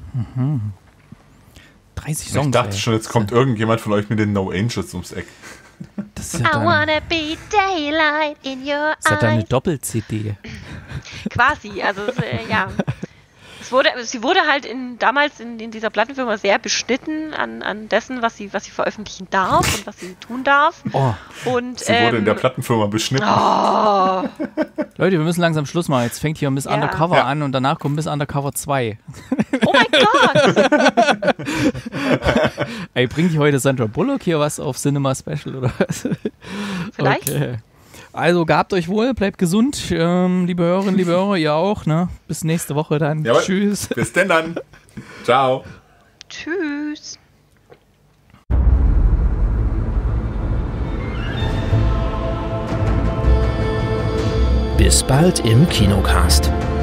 30 Songs. Ich dachte schon, jetzt kommt irgendjemand von euch mit den No Angels ums Eck. Das ist ja I wanna be daylight in your eyes. Das ist ja eine Doppel-CD. Quasi, also ja. Sie wurde halt damals in dieser Plattenfirma sehr beschnitten an dessen, was sie veröffentlichen darf und was sie tun darf. Oh. Und, sie wurde in der Plattenfirma beschnitten. Oh. Leute, wir müssen langsam Schluss machen. Jetzt fängt hier Miss Undercover an und danach kommt Miss Undercover 2. Oh mein Gott! Ey, bringt die heute Sandra Bullock hier was auf Cinema Special oder was? Vielleicht. Okay. Also gehabt euch wohl, bleibt gesund, liebe Hörerinnen, liebe Hörer, ihr auch, ne? Bis nächste Woche dann. Jawohl. Tschüss. Bis denn dann. Ciao. Tschüss. Bis bald im Kinocast.